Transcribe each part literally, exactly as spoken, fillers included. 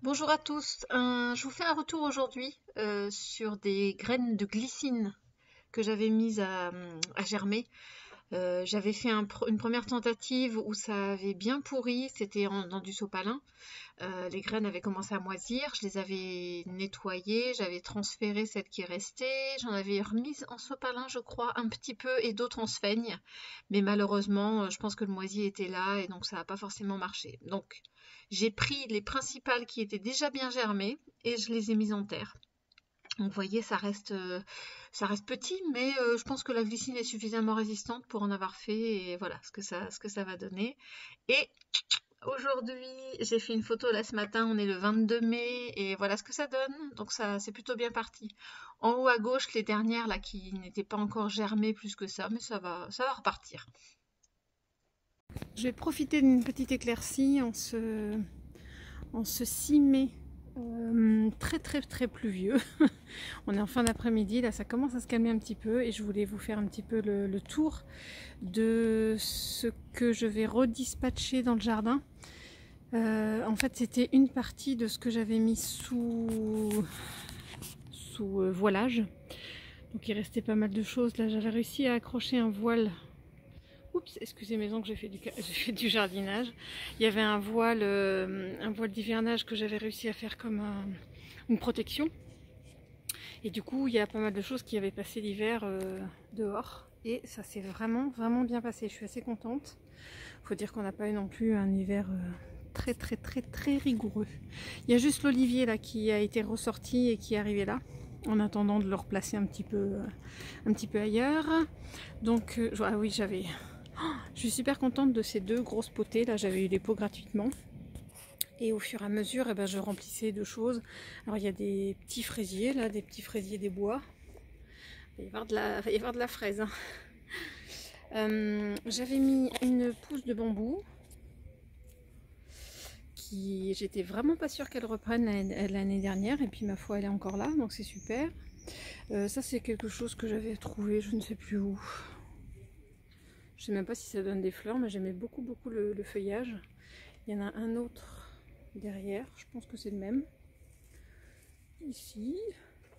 Bonjour à tous, Euh, je vous fais un retour aujourd'hui euh, sur des graines de glycine que j'avais mises à, à germer. Euh, j'avais fait un pr- une première tentative où ça avait bien pourri, c'était en- dans du sopalin. Euh, les graines avaient commencé à moisir, je les avais nettoyées, j'avais transféré celle qui restait, j'en avais remise en sopalin je crois un petit peu et d'autres en sphaigne. Mais malheureusement, euh, je pense que le moisier était là et donc ça n'a pas forcément marché. Donc j'ai pris les principales qui étaient déjà bien germées et je les ai mises en terre. Donc vous voyez, ça reste, euh, ça reste petit, mais euh, je pense que la glycine est suffisamment résistante pour en avoir fait et voilà ce que ça, ce que ça va donner. Et aujourd'hui, j'ai fait une photo là ce matin, on est le vingt-deux mai et voilà ce que ça donne. Donc ça, c'est plutôt bien parti. En haut à gauche, les dernières là qui n'étaient pas encore germées plus que ça, mais ça va, ça va repartir. Je vais profiter d'une petite éclaircie en ce, en ce six mai euh, très très très pluvieux. On est en fin d'après-midi, là ça commence à se calmer un petit peu et je voulais vous faire un petit peu le, le tour de ce que je vais redispatcher dans le jardin. Euh, en fait c'était une partie de ce que j'avais mis sous, sous euh, voilage. Donc il restait pas mal de choses. Là j'avais réussi à accrocher un voile. Oups, excusez maison que j'ai fait, du, j'ai fait du jardinage. Il y avait un voile, euh, un voile d'hivernage que j'avais réussi à faire comme un, une protection. Et du coup, il y a pas mal de choses qui avaient passé l'hiver euh, dehors. Et ça s'est vraiment, vraiment bien passé. Je suis assez contente. Faut dire qu'on n'a pas eu non plus un hiver euh, très, très, très, très rigoureux. Il y a juste l'olivier là qui a été ressorti et qui est arrivé là, en attendant de le replacer un petit peu, euh, un petit peu ailleurs. Donc, euh, ah oui, j'avais... Je suis super contente de ces deux grosses potées. Là, j'avais eu les pots gratuitement. Et au fur et à mesure, eh ben, je remplissais de choses. Alors, il y a des petits fraisiers, là, des petits fraisiers des bois. Il va y avoir de la, il va y avoir de la fraise. Hein. Euh, j'avais mis une pousse de bambou. Qui, j'étais vraiment pas sûre qu'elle reprenne l'année dernière. Et puis, ma foi, elle est encore là. Donc, c'est super. Euh, ça, c'est quelque chose que j'avais trouvé, je ne sais plus où. Je sais même pas si ça donne des fleurs, mais j'aimais beaucoup beaucoup le, le feuillage. Il y en a un autre derrière, je pense que c'est le même. Ici.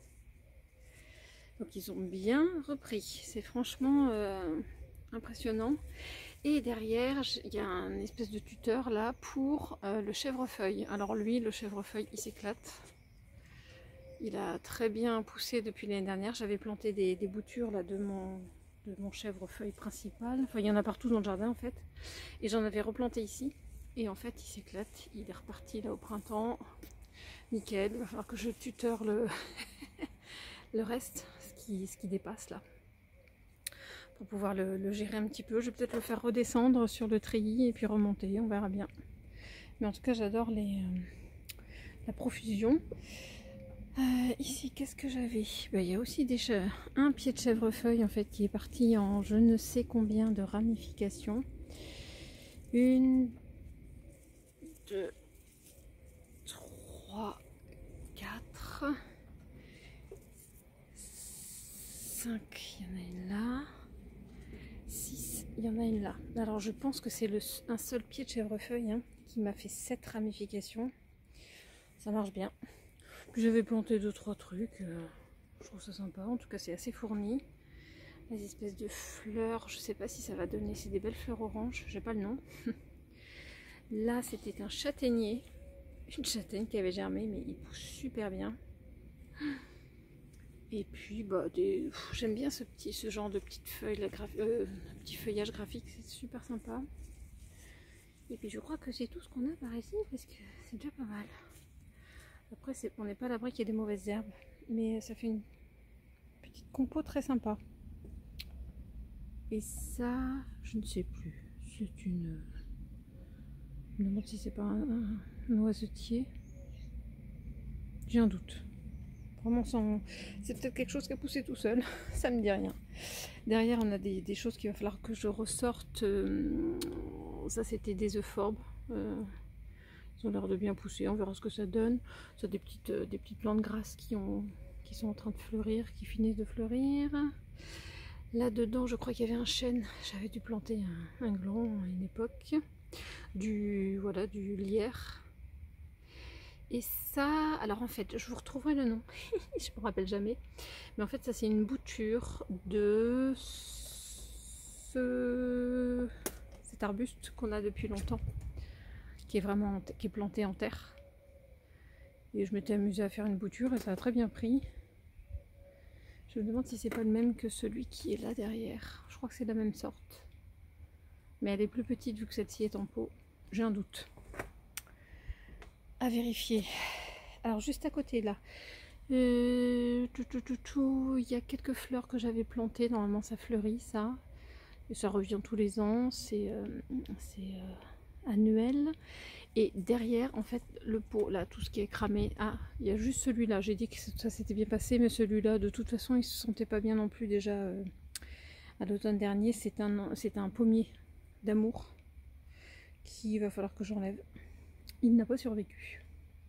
Donc ils ont bien repris. C'est franchement euh, impressionnant. Et derrière, il y a un espèce de tuteur là pour euh, le chèvrefeuille. Alors lui, le chèvrefeuille, il s'éclate. Il a très bien poussé depuis l'année dernière. J'avais planté des, des boutures là de mon, de mon chèvrefeuille principal. Enfin, il y en a partout dans le jardin en fait. Et j'en avais replanté ici. Et en fait, il s'éclate. Il est reparti là au printemps. Nickel. Il va falloir que je tuteur le, le reste, ce qui, ce qui dépasse là. Pour pouvoir le, le gérer un petit peu. Je vais peut-être le faire redescendre sur le treillis et puis remonter. On verra bien. Mais en tout cas, j'adore les, euh, la profusion. Euh, ici, qu'est-ce que j'avais? Ben, il y a aussi des un pied de chèvrefeuille en fait qui est parti en je ne sais combien de ramifications. Une, deux, trois, quatre, cinq. Il y en a une là. six. Il y en a une là. Alors je pense que c'est un seul pied de chèvrefeuille hein, qui m'a fait sept ramifications. Ça marche bien. Puis j'avais planté deux trois trucs. Euh, je trouve ça sympa. En tout cas, c'est assez fourni. Les espèces de fleurs, je sais pas si ça va donner. C'est des belles fleurs oranges. J'ai pas le nom. Là, c'était un châtaignier. Une châtaigne qui avait germé, mais il pousse super bien. Et puis, bah, des... j'aime bien ce petit, ce genre de petites feuilles, la graph... euh, petit feuillage graphique, c'est super sympa. Et puis, je crois que c'est tout ce qu'on a par ici, parce que c'est déjà pas mal. Après, on n'est pas à l'abri qu'il y ait des mauvaises herbes, mais ça fait une petite compo très sympa. Et ça, je ne sais plus. C'est une... Je me demande si c'est pas un, un, un noisetier. J'ai un doute. Vraiment sans... C'est peut-être quelque chose qui a poussé tout seul. Ça me dit rien. Derrière, on a des, des choses qu'il va falloir que je ressorte. Euh, ça, c'était des euphorbes. Euh, ils ont l'air de bien pousser. On verra ce que ça donne. Ça, des petites, euh, des petites plantes grasses qui, ont, qui sont en train de fleurir, qui finissent de fleurir. Là-dedans, je crois qu'il y avait un chêne. J'avais dû planter un, un gland à une époque. Du, voilà, du lierre. Et ça, alors en fait, je vous retrouverai le nom, je me rappelle jamais. Mais en fait, ça c'est une bouture de ce... cet arbuste qu'on a depuis longtemps, qui est vraiment qui est planté en terre. Et je m'étais amusée à faire une bouture et ça a très bien pris. Je me demande si c'est pas le même que celui qui est là derrière. Je crois que c'est la même sorte. Mais elle est plus petite vu que celle-ci est en pot. J'ai un doute. À vérifier. Alors juste à côté là, euh, tout, tout, tout, tout, il y a quelques fleurs que j'avais plantées. Normalement ça fleurit ça. Et ça revient tous les ans. C'est euh, euh, annuel. Et derrière, en fait, le pot, là, tout ce qui est cramé. Ah, il y a juste celui-là. J'ai dit que ça s'était bien passé, mais celui-là, de toute façon, il se sentait pas bien non plus déjà euh, à l'automne dernier. C'est un, c'est un pommier d'amour qu'il va falloir que j'enlève. Il n'a pas survécu.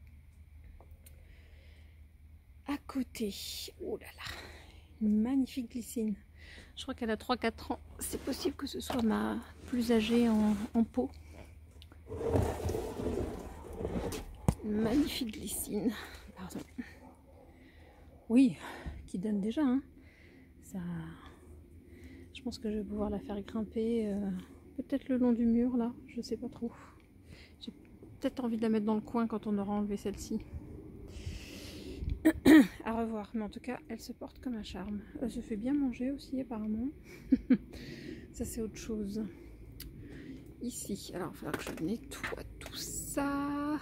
À côté, oh là là, une magnifique glycine. Je crois qu'elle a trois quatre ans. C'est possible que ce soit ma plus âgée en, en pot. Magnifique glycine. Pardon. Oui, qui donne déjà. Hein. Ça, je pense que je vais pouvoir la faire grimper euh, peut-être le long du mur là. Je sais pas trop. J'ai peut-être envie de la mettre dans le coin quand on aura enlevé celle-ci. À revoir. Mais en tout cas, elle se porte comme un charme. Elle se fait bien manger aussi apparemment. Ça c'est autre chose. Ici, alors il va falloir que je nettoie tout ça.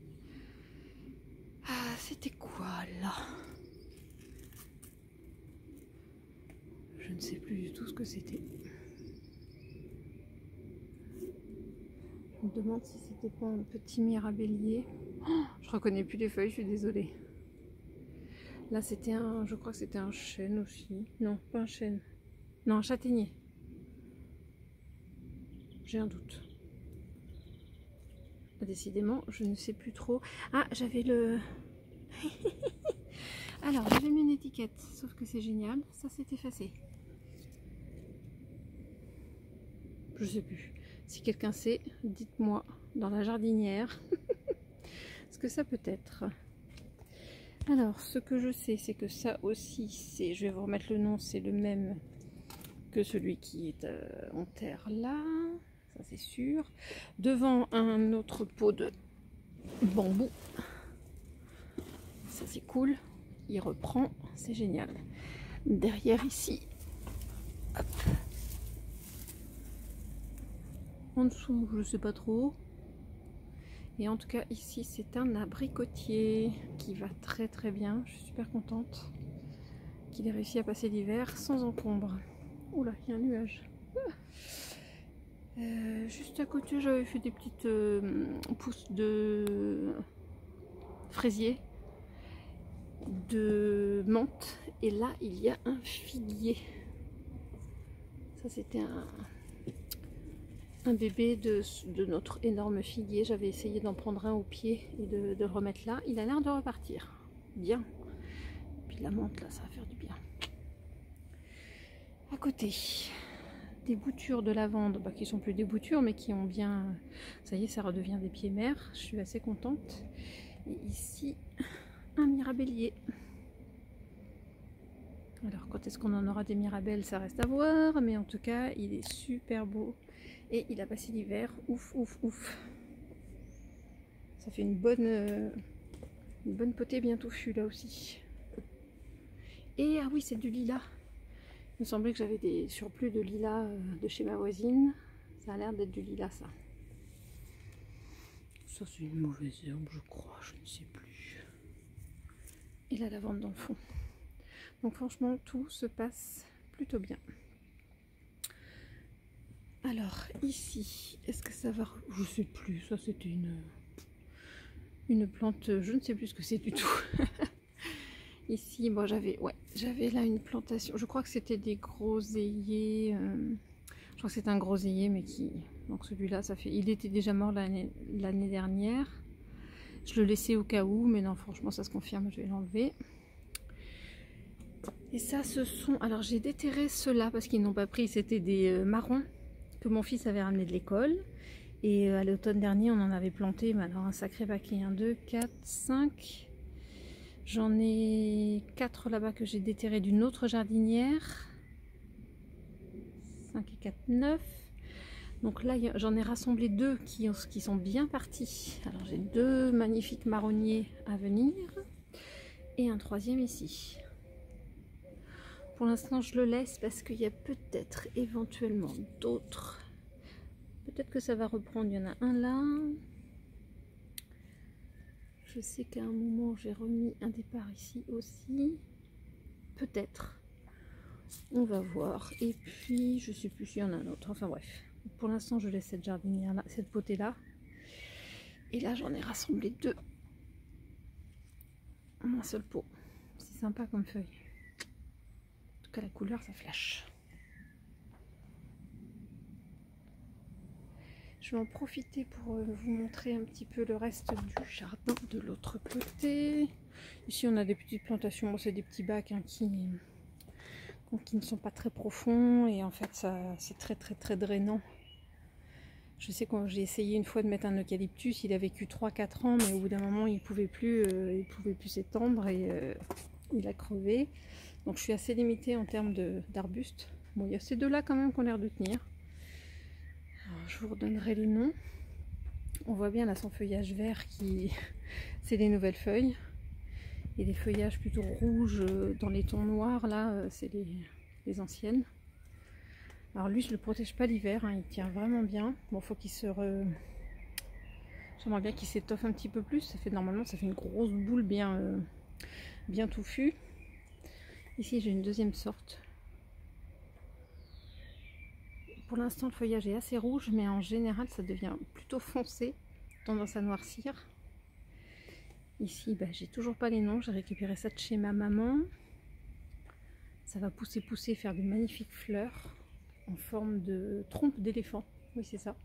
Ah, c'était quoi là? Je ne sais plus du tout ce que c'était. Je me demande si c'était pas un petit mirabellier. Oh, je reconnais plus les feuilles, je suis désolée. Là c'était un, je crois que c'était un chêne aussi. Non, pas un chêne. Non, un châtaignier. J'ai un doute. Décidément, je ne sais plus trop. Ah, j'avais le... Alors, j'avais mis une étiquette, sauf que c'est génial. Ça s'est effacé. Je sais plus. Si quelqu'un sait, dites-moi dans la jardinière ce que ça peut être. Alors, ce que je sais, c'est que ça aussi, c'est... Je vais vous remettre le nom, c'est le même que celui qui est euh, en terre là. Ça c'est sûr. Devant un autre pot de bambou. Ça c'est cool. Il reprend, c'est génial. Derrière ici, hop. En dessous, je sais pas trop. Et en tout cas ici, c'est un abricotier qui va très très bien. Je suis super contente qu'il ait réussi à passer l'hiver sans encombre. Oula, il y a un nuage. Euh, juste à côté, j'avais fait des petites euh, pousses de fraisier, de menthe, et là il y a un figuier. Ça c'était un, un bébé de, de notre énorme figuier. J'avais essayé d'en prendre un au pied et de, de le remettre là. Il a l'air de repartir bien. Puis la menthe là, ça va faire du bien. À côté, des boutures de lavande, bah, qui sont plus des boutures mais qui ont bien, ça y est, ça redevient des pieds mères. Je suis assez contente. Et ici un mirabellier. Alors quand est-ce qu'on en aura des mirabelles, ça reste à voir, mais en tout cas il est super beau et il a passé l'hiver. Ouf ouf ouf. Ça fait une bonne euh, une bonne potée bien touffue là aussi. Et ah oui, c'est du lilas. Il me semblait que j'avais des surplus de lilas de chez ma voisine. Ça a l'air d'être du lilas, ça. Ça, c'est une mauvaise herbe, je crois. Je ne sais plus. Et la lavande dans le fond. Donc, franchement, tout se passe plutôt bien. Alors, ici, est-ce que ça va... Je ne sais plus. Ça, c'était une... une plante... Je ne sais plus ce que c'est du tout. Ici, moi, j'avais ouais, j'avais là une plantation. Je crois que c'était des groseilliers. Euh, je crois que c'est un groseillier, mais qui... Donc celui-là, ça fait... Il était déjà mort l'année l'année dernière. Je le laissais au cas où, mais non, franchement, ça se confirme. Je vais l'enlever. Et ça, ce sont... Alors, j'ai déterré ceux-là parce qu'ils n'ont pas pris. C'était des euh, marrons que mon fils avait ramené de l'école. Et à l'automne dernier, on en avait planté, mais alors un sacré paquet, un, deux, quatre, cinq. J'en ai quatre là-bas que j'ai déterré d'une autre jardinière. cinq et quatre, neuf. Donc là, j'en ai rassemblé deux qui, qui sont bien partis. Alors j'ai deux magnifiques marronniers à venir. Et un troisième ici. Pour l'instant, je le laisse parce qu'il y a peut-être éventuellement d'autres. Peut-être que ça va reprendre. Il y en a un là. Je sais qu'à un moment, j'ai remis un départ ici aussi. Peut-être. On va voir. Et puis, je sais plus s'il y en a un autre. Enfin bref. Pour l'instant, je laisse cette jardinière là, cette potée là. Et là, j'en ai rassemblé deux. Un seul pot. C'est sympa comme feuille. En tout cas, la couleur, ça flash. Je vais en profiter pour vous montrer un petit peu le reste du jardin de l'autre côté. Ici, on a des petites plantations. Bon, c'est des petits bacs hein, qui, qui ne sont pas très profonds. Et en fait, ça, c'est très, très, très drainant. Je sais que j'ai essayé une fois de mettre un eucalyptus. Il a vécu trois quatre ans, mais au bout d'un moment, il ne pouvait plus euh, il pouvait plus s'étendre et euh, il a crevé. Donc, je suis assez limitée en termes d'arbustes. Bon, il y a ces deux-là quand même qui ont l'air de tenir. Alors, je vous redonnerai les noms. On voit bien là son feuillage vert qui c'est les nouvelles feuilles et les feuillages plutôt rouges dans les tons noirs là c'est les, les anciennes. Alors lui je le protège pas l'hiver, hein, il tient vraiment bien. Bon, faut qu'il se re... j'aimerais bien qu'il s'étoffe un petit peu plus. Ça fait normalement ça fait une grosse boule bien euh, bien touffue. Ici j'ai une deuxième sorte. Pour l'instant, le feuillage est assez rouge, mais en général, ça devient plutôt foncé, tendance à noircir. Ici, bah, j'ai toujours pas les noms. J'ai récupéré ça de chez ma maman. Ça va pousser, pousser, faire de magnifiques fleurs en forme de trompe d'éléphant. Oui, c'est ça.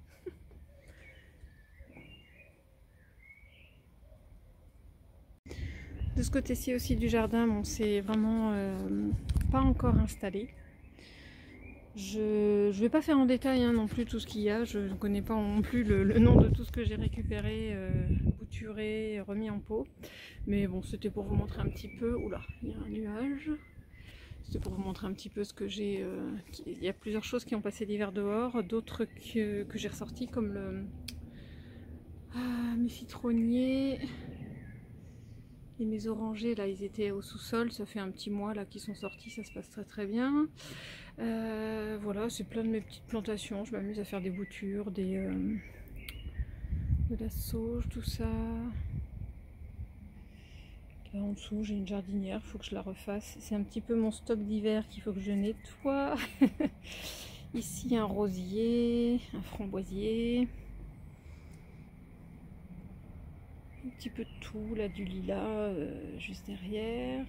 De ce côté-ci aussi du jardin, bon, c'est vraiment euh, pas encore installé. Je ne vais pas faire en détail hein, non plus tout ce qu'il y a, je ne connais pas non plus le, le nom de tout ce que j'ai récupéré, euh, bouturé, remis en pot. Mais bon, c'était pour vous montrer un petit peu, oula, il y a un nuage. C'était pour vous montrer un petit peu ce que j'ai, euh, il y a plusieurs choses qui ont passé l'hiver dehors, d'autres que, que j'ai ressorties comme le, ah, mes citronniers et mes orangers, là ils étaient au sous-sol, ça fait un petit mois là qu'ils sont sortis, ça se passe très très bien. Euh, voilà, c'est plein de mes petites plantations, je m'amuse à faire des boutures, des, euh, de la sauge, tout ça. Là en dessous j'ai une jardinière, il faut que je la refasse. C'est un petit peu mon stock d'hiver qu'il faut que je nettoie. Ici un rosier, un framboisier. Un petit peu de tout, là du lilas euh, juste derrière.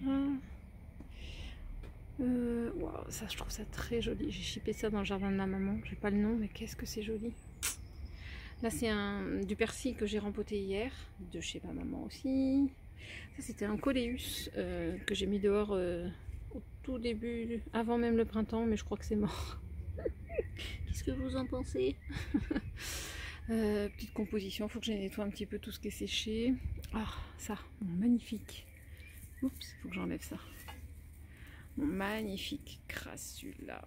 Euh, wow, ça je trouve ça très joli. J'ai chippé ça dans le jardin de ma maman. J'ai pas le nom, mais qu'est-ce que c'est joli. Là c'est un du persil que j'ai rempoté hier, de chez ma maman aussi. Ça c'était un coléus euh, que j'ai mis dehors euh, au tout début, avant même le printemps, mais je crois que c'est mort. Qu'est-ce que vous en pensez? Euh, petite composition, il faut que je nettoie un petit peu tout ce qui est séché. Ah, ça, mon magnifique. Oups, il faut que j'enlève ça. Mon magnifique crassula.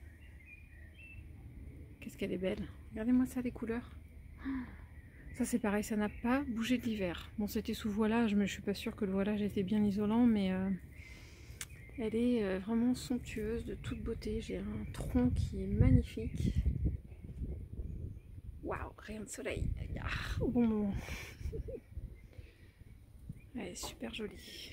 Qu'est-ce qu'elle est belle. Regardez-moi ça, les couleurs. Ça, c'est pareil, ça n'a pas bougé de l'hiver. Bon, c'était sous voilage, mais je suis pas sûre que le voilage était bien isolant, mais euh, elle est euh, vraiment somptueuse, de toute beauté. J'ai un tronc qui est magnifique. Waouh, rayon de soleil. Ah, au bon moment. Elle est super jolie.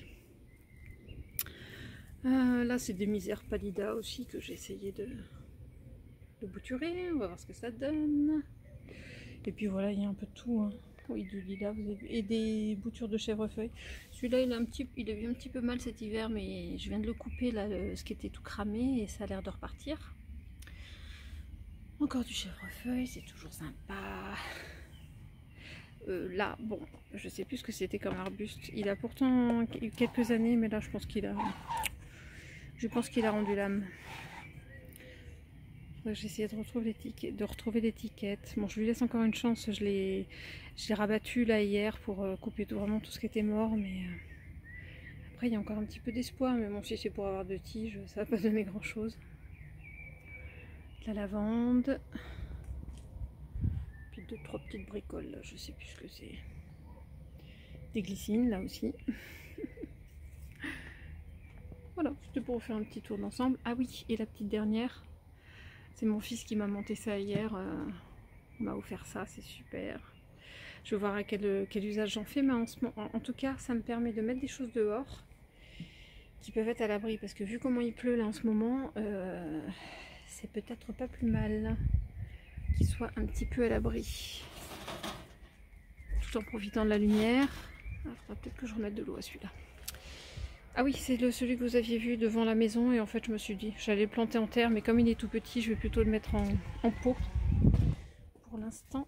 Euh, là, c'est des misères pallida aussi que j'ai essayé de, de bouturer. On va voir ce que ça donne. Et puis voilà, il y a un peu de tout. Hein. Oui, du lilas, vous avez vu. Et des boutures de chèvrefeuille. Celui-là, il a un petit, il a eu un petit peu mal cet hiver, mais je viens de le couper là, ce qui était tout cramé, et ça a l'air de repartir. Encore du chèvrefeuille, c'est toujours sympa. Euh, là, bon, je sais plus ce que c'était comme arbuste. Il a pourtant eu quelques années, mais là, je pense qu'il a, je pense qu'il a rendu l'âme. J'ai essayé de retrouver l'étiquette, de retrouver l'étiquette. Bon, je lui laisse encore une chance. Je l'ai, je l'ai rabattu là hier pour euh, couper tout, vraiment tout ce qui était mort, mais euh, après il y a encore un petit peu d'espoir. Mais bon, si c'est pour avoir deux tiges, ça va pas donner grand chose. La lavande, puis deux trois petites bricoles. Là, je sais plus ce que c'est. Des glycines là aussi. Voilà, c'était pour vous faire un petit tour d'ensemble. Ah oui, et la petite dernière. C'est mon fils qui m'a monté ça hier, euh, il m'a offert ça, c'est super. Je vais voir à quel, quel usage j'en fais, mais en, ce, en, en tout cas, ça me permet de mettre des choses dehors qui peuvent être à l'abri, parce que vu comment il pleut là en ce moment, euh, c'est peut-être pas plus mal qu'il soit un petit peu à l'abri. Tout en profitant de la lumière. Alors, peut-être que je remette de l'eau à celui-là. Ah oui, c'est celui que vous aviez vu devant la maison, et en fait je me suis dit, j'allais le planter en terre, mais comme il est tout petit, je vais plutôt le mettre en, en pot pour l'instant.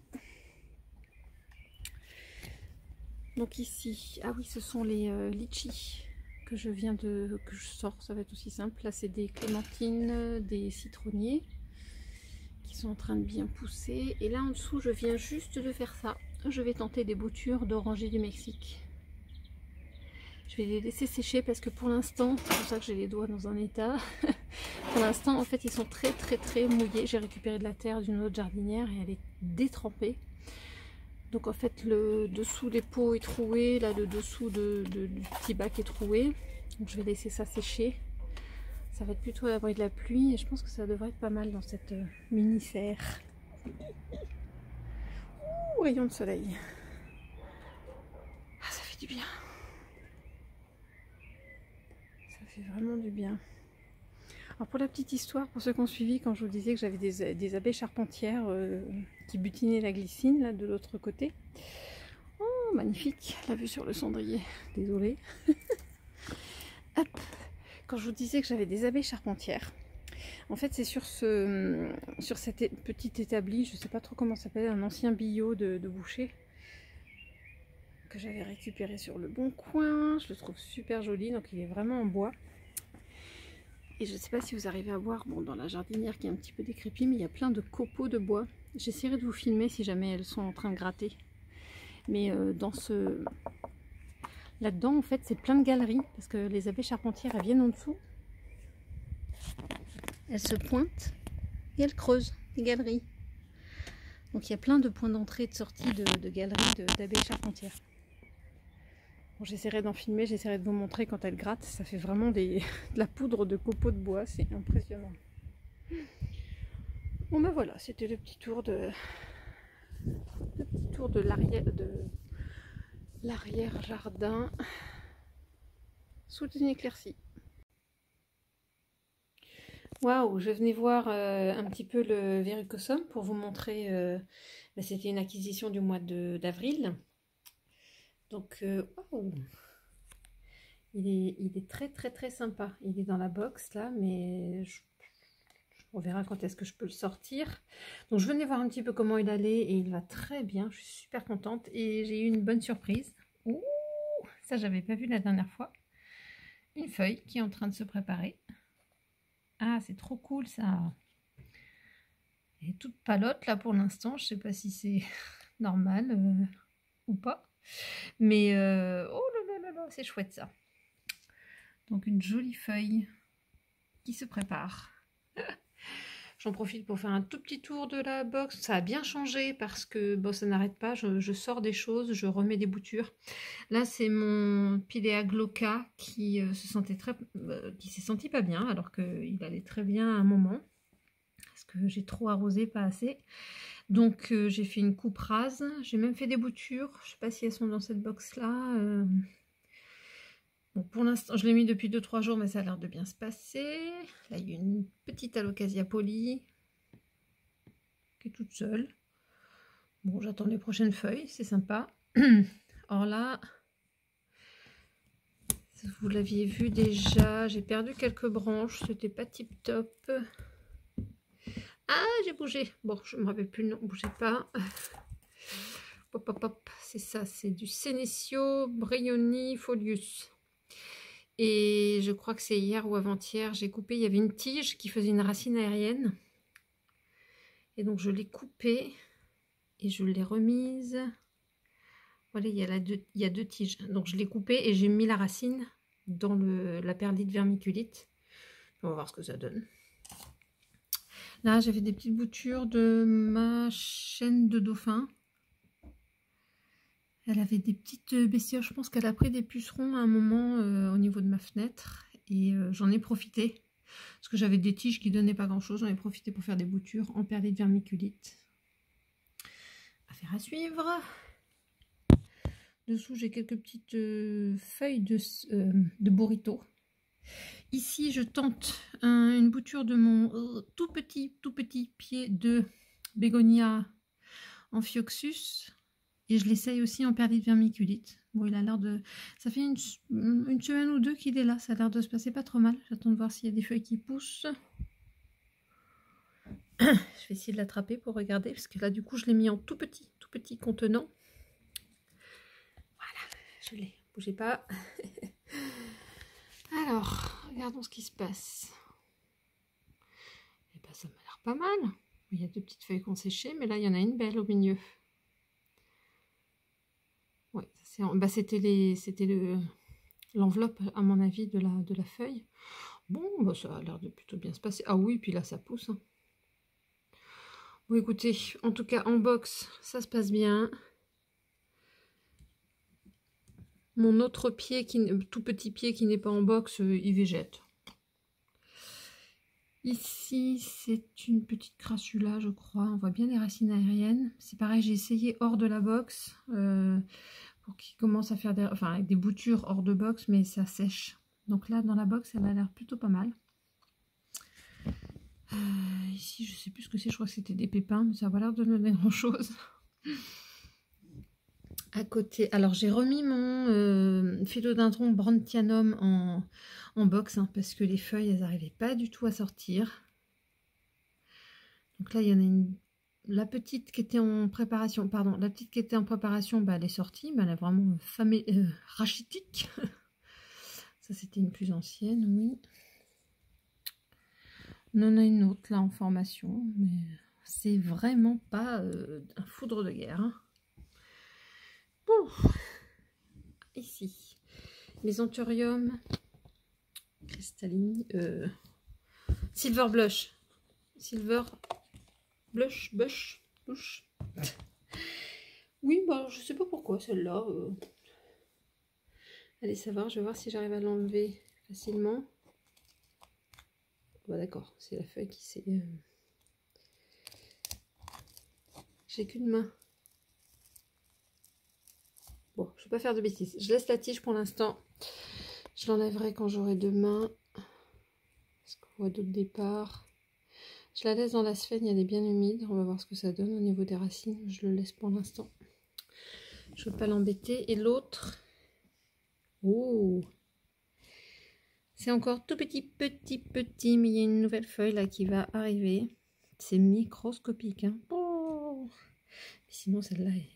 Donc ici, ah oui, ce sont les euh, litchis que je viens de, que je sors, ça va être aussi simple. Là c'est des clémentines, des citronniers qui sont en train de bien pousser. Et là en dessous, je viens juste de faire ça. Je vais tenter des boutures d'oranger du Mexique. Je vais les laisser sécher parce que pour l'instant, c'est pour ça que j'ai les doigts dans un état. Pour l'instant, en fait, ils sont très très très mouillés. J'ai récupéré de la terre d'une autre jardinière et elle est détrempée. Donc en fait, le dessous des pots est troué, là le dessous de, de, du petit bac est troué. Donc je vais laisser ça sécher. Ça va être plutôt à l'abri de la pluie et je pense que ça devrait être pas mal dans cette euh, mini serre. Ouh, rayon de soleil. Ah, ça fait du bien. Ça fait vraiment du bien. Alors pour la petite histoire, pour ceux qui ont suivi, quand je vous disais que j'avais des, des abeilles charpentières euh, qui butinaient la glycine là de l'autre côté. Oh magnifique, la vue sur le cendrier. Désolée. Hop. Quand je vous disais que j'avais des abeilles charpentières, en fait c'est sur ce sur cette petite établi, je ne sais pas trop comment ça s'appelle, un ancien billot de, de boucher que j'avais récupéré sur le Bon Coin. Je le trouve super joli, donc il est vraiment en bois. Et je ne sais pas si vous arrivez à voir, bon, dans la jardinière qui est un petit peu décrépie, mais il y a plein de copeaux de bois. J'essaierai de vous filmer si jamais elles sont en train de gratter. Mais euh, dans ce... là-dedans, en fait, c'est plein de galeries, parce que les abeilles charpentières, elles viennent en dessous. Elles se pointent et elles creusent des galeries. Donc il y a plein de points d'entrée et de sortie de, de galeries d'abeilles charpentières. Bon, j'essaierai d'en filmer, j'essaierai de vous montrer quand elle gratte. Ça fait vraiment des, de la poudre de copeaux de bois, c'est impressionnant. Bon ben voilà, c'était le petit tour de le petit tour de l'arrière de l'arrière jardin sous une éclaircie. Waouh, je venais voir euh, un petit peu le verrucosum pour vous montrer. Euh, ben, c'était une acquisition du mois d'avril. Donc, euh, oh, il, est, il est très très très sympa. Il est dans la box là, mais je, on verra quand est-ce que je peux le sortir. Donc, je venais voir un petit peu comment il allait et il va très bien. Je suis super contente et j'ai eu une bonne surprise. Ouh, ça, j'avais pas vu la dernière fois. Une feuille qui est en train de se préparer. Ah, c'est trop cool ça. Elle est toute palote là pour l'instant. Je sais pas si c'est normal euh, ou pas. Mais euh, oh là là là là, c'est chouette ça. Donc une jolie feuille qui se prépare. J'en profite pour faire un tout petit tour de la box. Ça a bien changé parce que bon, ça n'arrête pas. Je, je sors des choses, je remets des boutures. Là, c'est mon Pilea glauca qui euh, se sentait très, euh, qui s'est senti pas bien alors qu'il allait très bien à un moment parce que j'ai trop arrosé, pas assez. Donc euh, j'ai fait une coupe rase, j'ai même fait des boutures, je sais pas si elles sont dans cette box là. Euh... Bon, pour l'instant je l'ai mis depuis deux trois jours mais ça a l'air de bien se passer. Là il y a une petite alocasia polie qui est toute seule. Bon j'attends les prochaines feuilles, c'est sympa. Or là, vous l'aviez vu déjà, j'ai perdu quelques branches, c'était pas tip top. Ah, j'ai bougé. Bon, je me rappelle plus le nom. Bougez pas. Hop, hop, hop. C'est ça, c'est du Senecio brionifolius. Et je crois que c'est hier ou avant-hier, j'ai coupé. Il y avait une tige qui faisait une racine aérienne. Et donc je l'ai coupée et je l'ai remise. Voilà, il y a, la deux, il y a deux tiges. Donc je l'ai coupée et j'ai mis la racine dans le, la perlite vermiculite. On va voir ce que ça donne. Là, j'avais des petites boutures de ma chaîne de dauphin. Elle avait des petites bestioles. Je pense qu'elle a pris des pucerons à un moment euh, au niveau de ma fenêtre. Et euh, j'en ai profité. Parce que j'avais des tiges qui donnaient pas grand chose. J'en ai profité pour faire des boutures en perlite vermiculite. Affaire à suivre. Dessous, j'ai quelques petites euh, feuilles de, euh, de burrito. Ici, je tente un, une bouture de mon euh, tout petit, tout petit pied de bégonia amphioxus. Et je l'essaye aussi en perlite vermiculite. Bon, il a l'air de... Ça fait une, une semaine ou deux qu'il est là. Ça a l'air de se passer pas trop mal. J'attends de voir s'il y a des feuilles qui poussent. Je vais essayer de l'attraper pour regarder. Parce que là, du coup, je l'ai mis en tout petit, tout petit contenant. Voilà, je l'ai. Bougez pas. Alors, regardons ce qui se passe. Et ben, ça m'a l'air pas mal. Il y a deux petites feuilles qui ont séché, mais là, il y en a une belle au milieu. Ouais, bah, c'était les, c'était le, l'enveloppe, à mon avis, de la, de la feuille. Bon, bah, ça a l'air de plutôt bien se passer. Ah oui, puis là, ça pousse. Hein. Bon, écoutez, en tout cas, en box, ça se passe bien. Mon autre pied, qui, tout petit pied qui n'est pas en box, euh, il végète. Ici, c'est une petite crassula, je crois. On voit bien les racines aériennes. C'est pareil, j'ai essayé hors de la box euh, pour qu'il commence à faire des, enfin, avec des boutures hors de box, mais ça sèche. Donc là, dans la box, elle a l'air plutôt pas mal. Euh, ici, je sais plus ce que c'est. Je crois que c'était des pépins, mais ça n'a pas l'air de donner grand-chose. À côté, alors j'ai remis mon euh, philodendron brandtianum en, en box hein, parce que les feuilles elles n'arrivaient pas du tout à sortir. Donc là il y en a une, la petite qui était en préparation, pardon, la petite qui était en préparation, bah, elle est sortie, mais elle est vraiment famé, euh, rachitique. Ça c'était une plus ancienne, oui. On en a une autre là en formation, mais c'est vraiment pas euh, un foudre de guerre. Hein. Bon. Ici, les anthuriums cristallines, euh, silver blush, silver blush, bush, bush. Oui, bah je sais pas pourquoi celle-là. Euh... Allez savoir, je vais voir si j'arrive à l'enlever facilement. Bah d'accord, c'est la feuille qui s'est. Euh... J'ai qu'une main. Bon, je ne vais pas faire de bêtises. Je laisse la tige pour l'instant. Je l'enlèverai quand j'aurai deux mains. Parce qu'on voit d'autres départs. Je la laisse dans la sphène, elle est bien humide. On va voir ce que ça donne au niveau des racines. Je le laisse pour l'instant. Je ne veux pas l'embêter. Et l'autre... Oh, c'est encore tout petit, petit, petit. Mais il y a une nouvelle feuille là qui va arriver. C'est microscopique. Hein. Oh. Sinon, celle-là est...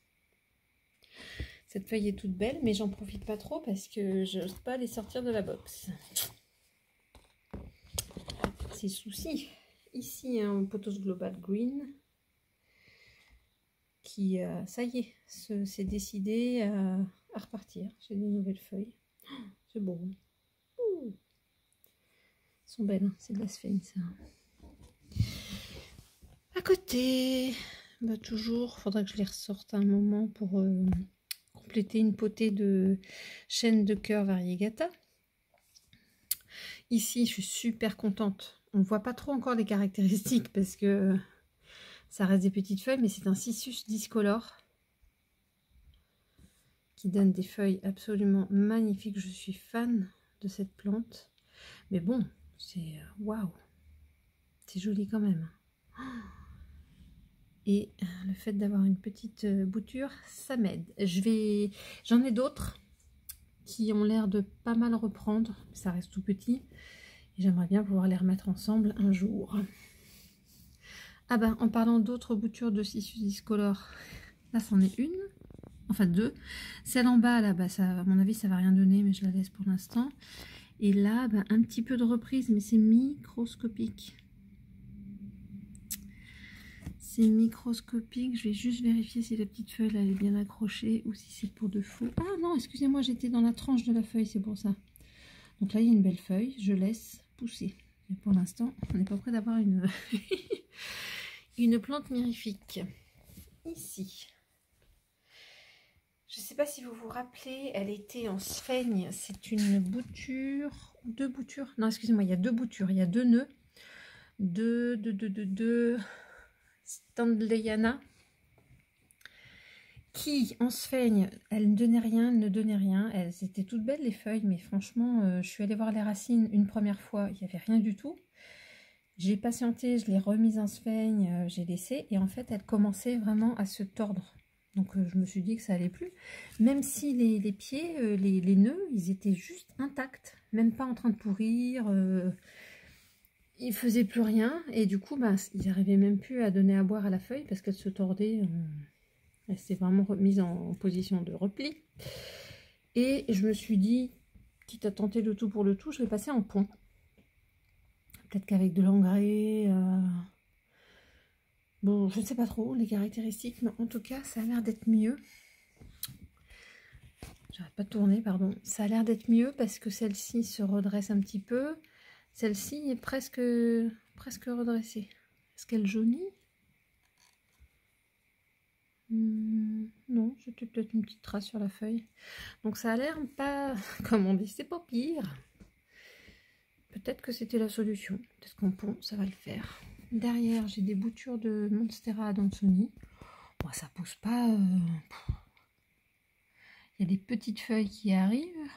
Cette feuille est toute belle, mais j'en profite pas trop parce que je n'ose pas les sortir de la box. C'est souci. Ici, un Pothos Global Green qui, euh, ça y est, s'est décidé à, à repartir. J'ai des nouvelles feuilles. Oh, c'est beau. Ouh. Elles sont belles, hein. C'est de la sphène, ça. À côté, bah, toujours, il faudra que je les ressorte à un moment pour... Euh, compléter une potée de chaîne de cœur variegata. Ici, je suis super contente. On ne voit pas trop encore les caractéristiques parce que ça reste des petites feuilles, mais c'est un Cissus discolore qui donne des feuilles absolument magnifiques. Je suis fan de cette plante. Mais bon, c'est waouh, c'est joli quand même. Et le fait d'avoir une petite bouture, ça m'aide. Je vais, j'en ai d'autres qui ont l'air de pas mal reprendre. Ça reste tout petit. J'aimerais bien pouvoir les remettre ensemble un jour. Ah ben, en parlant d'autres boutures de Cissus discolore, là c'en est une, enfin deux. Celle en bas, là, bah, ça, à mon avis, ça va rien donner, mais je la laisse pour l'instant. Et là, bah, un petit peu de reprise, mais c'est microscopique. C'est microscopique. Je vais juste vérifier si la petite feuille là, elle est bien accrochée ou si c'est pour de faux. Ah non, excusez-moi, j'étais dans la tranche de la feuille, c'est pour ça. Donc là, il y a une belle feuille. Je laisse pousser. Et pour l'instant, on n'est pas prêt d'avoir une, une plante mirifique. Ici. Je ne sais pas si vous vous rappelez, elle était en sphaigne. C'est une bouture. Deux boutures. Non, excusez-moi, il y a deux boutures. Il y a deux nœuds. Deux, deux, deux, deux, deux. Standleyana. Qui, en sphaigne, elle ne donnait rien, ne donnait rien. Elles étaient toutes belles les feuilles, mais franchement, euh, je suis allée voir les racines une première fois, il n'y avait rien du tout. J'ai patienté, je l'ai remise en sphaigne, euh, j'ai laissé, et en fait, elle commençait vraiment à se tordre. Donc, euh, je me suis dit que ça allait plus. Même si les, les pieds, euh, les, les nœuds, ils étaient juste intacts, même pas en train de pourrir. Euh, ils faisaient plus rien, et du coup, bah, ils n'arrivaient même plus à donner à boire à la feuille parce qu'elle se tordait. Euh, Elle s'est vraiment remise en position de repli. Et je me suis dit, quitte à tenter le tout pour le tout, je vais passer en pont. Peut-être qu'avec de l'engrais... Euh... Bon, je ne sais pas trop les caractéristiques, mais en tout cas, ça a l'air d'être mieux. J'arrête pas de tourner, pardon. Ça a l'air d'être mieux parce que celle-ci se redresse un petit peu. Celle-ci est presque, presque redressée. Est-ce qu'elle jaunit ? Mmh, non, c'était peut-être une petite trace sur la feuille. Donc ça a l'air pas, comme on dit, c'est pas pire. Peut-être que c'était la solution. Peut-être qu'en pont, ça va le faire. Derrière, j'ai des boutures de Monstera adansoni. Bon, ça pousse pas. Euh... Il y a des petites feuilles qui arrivent.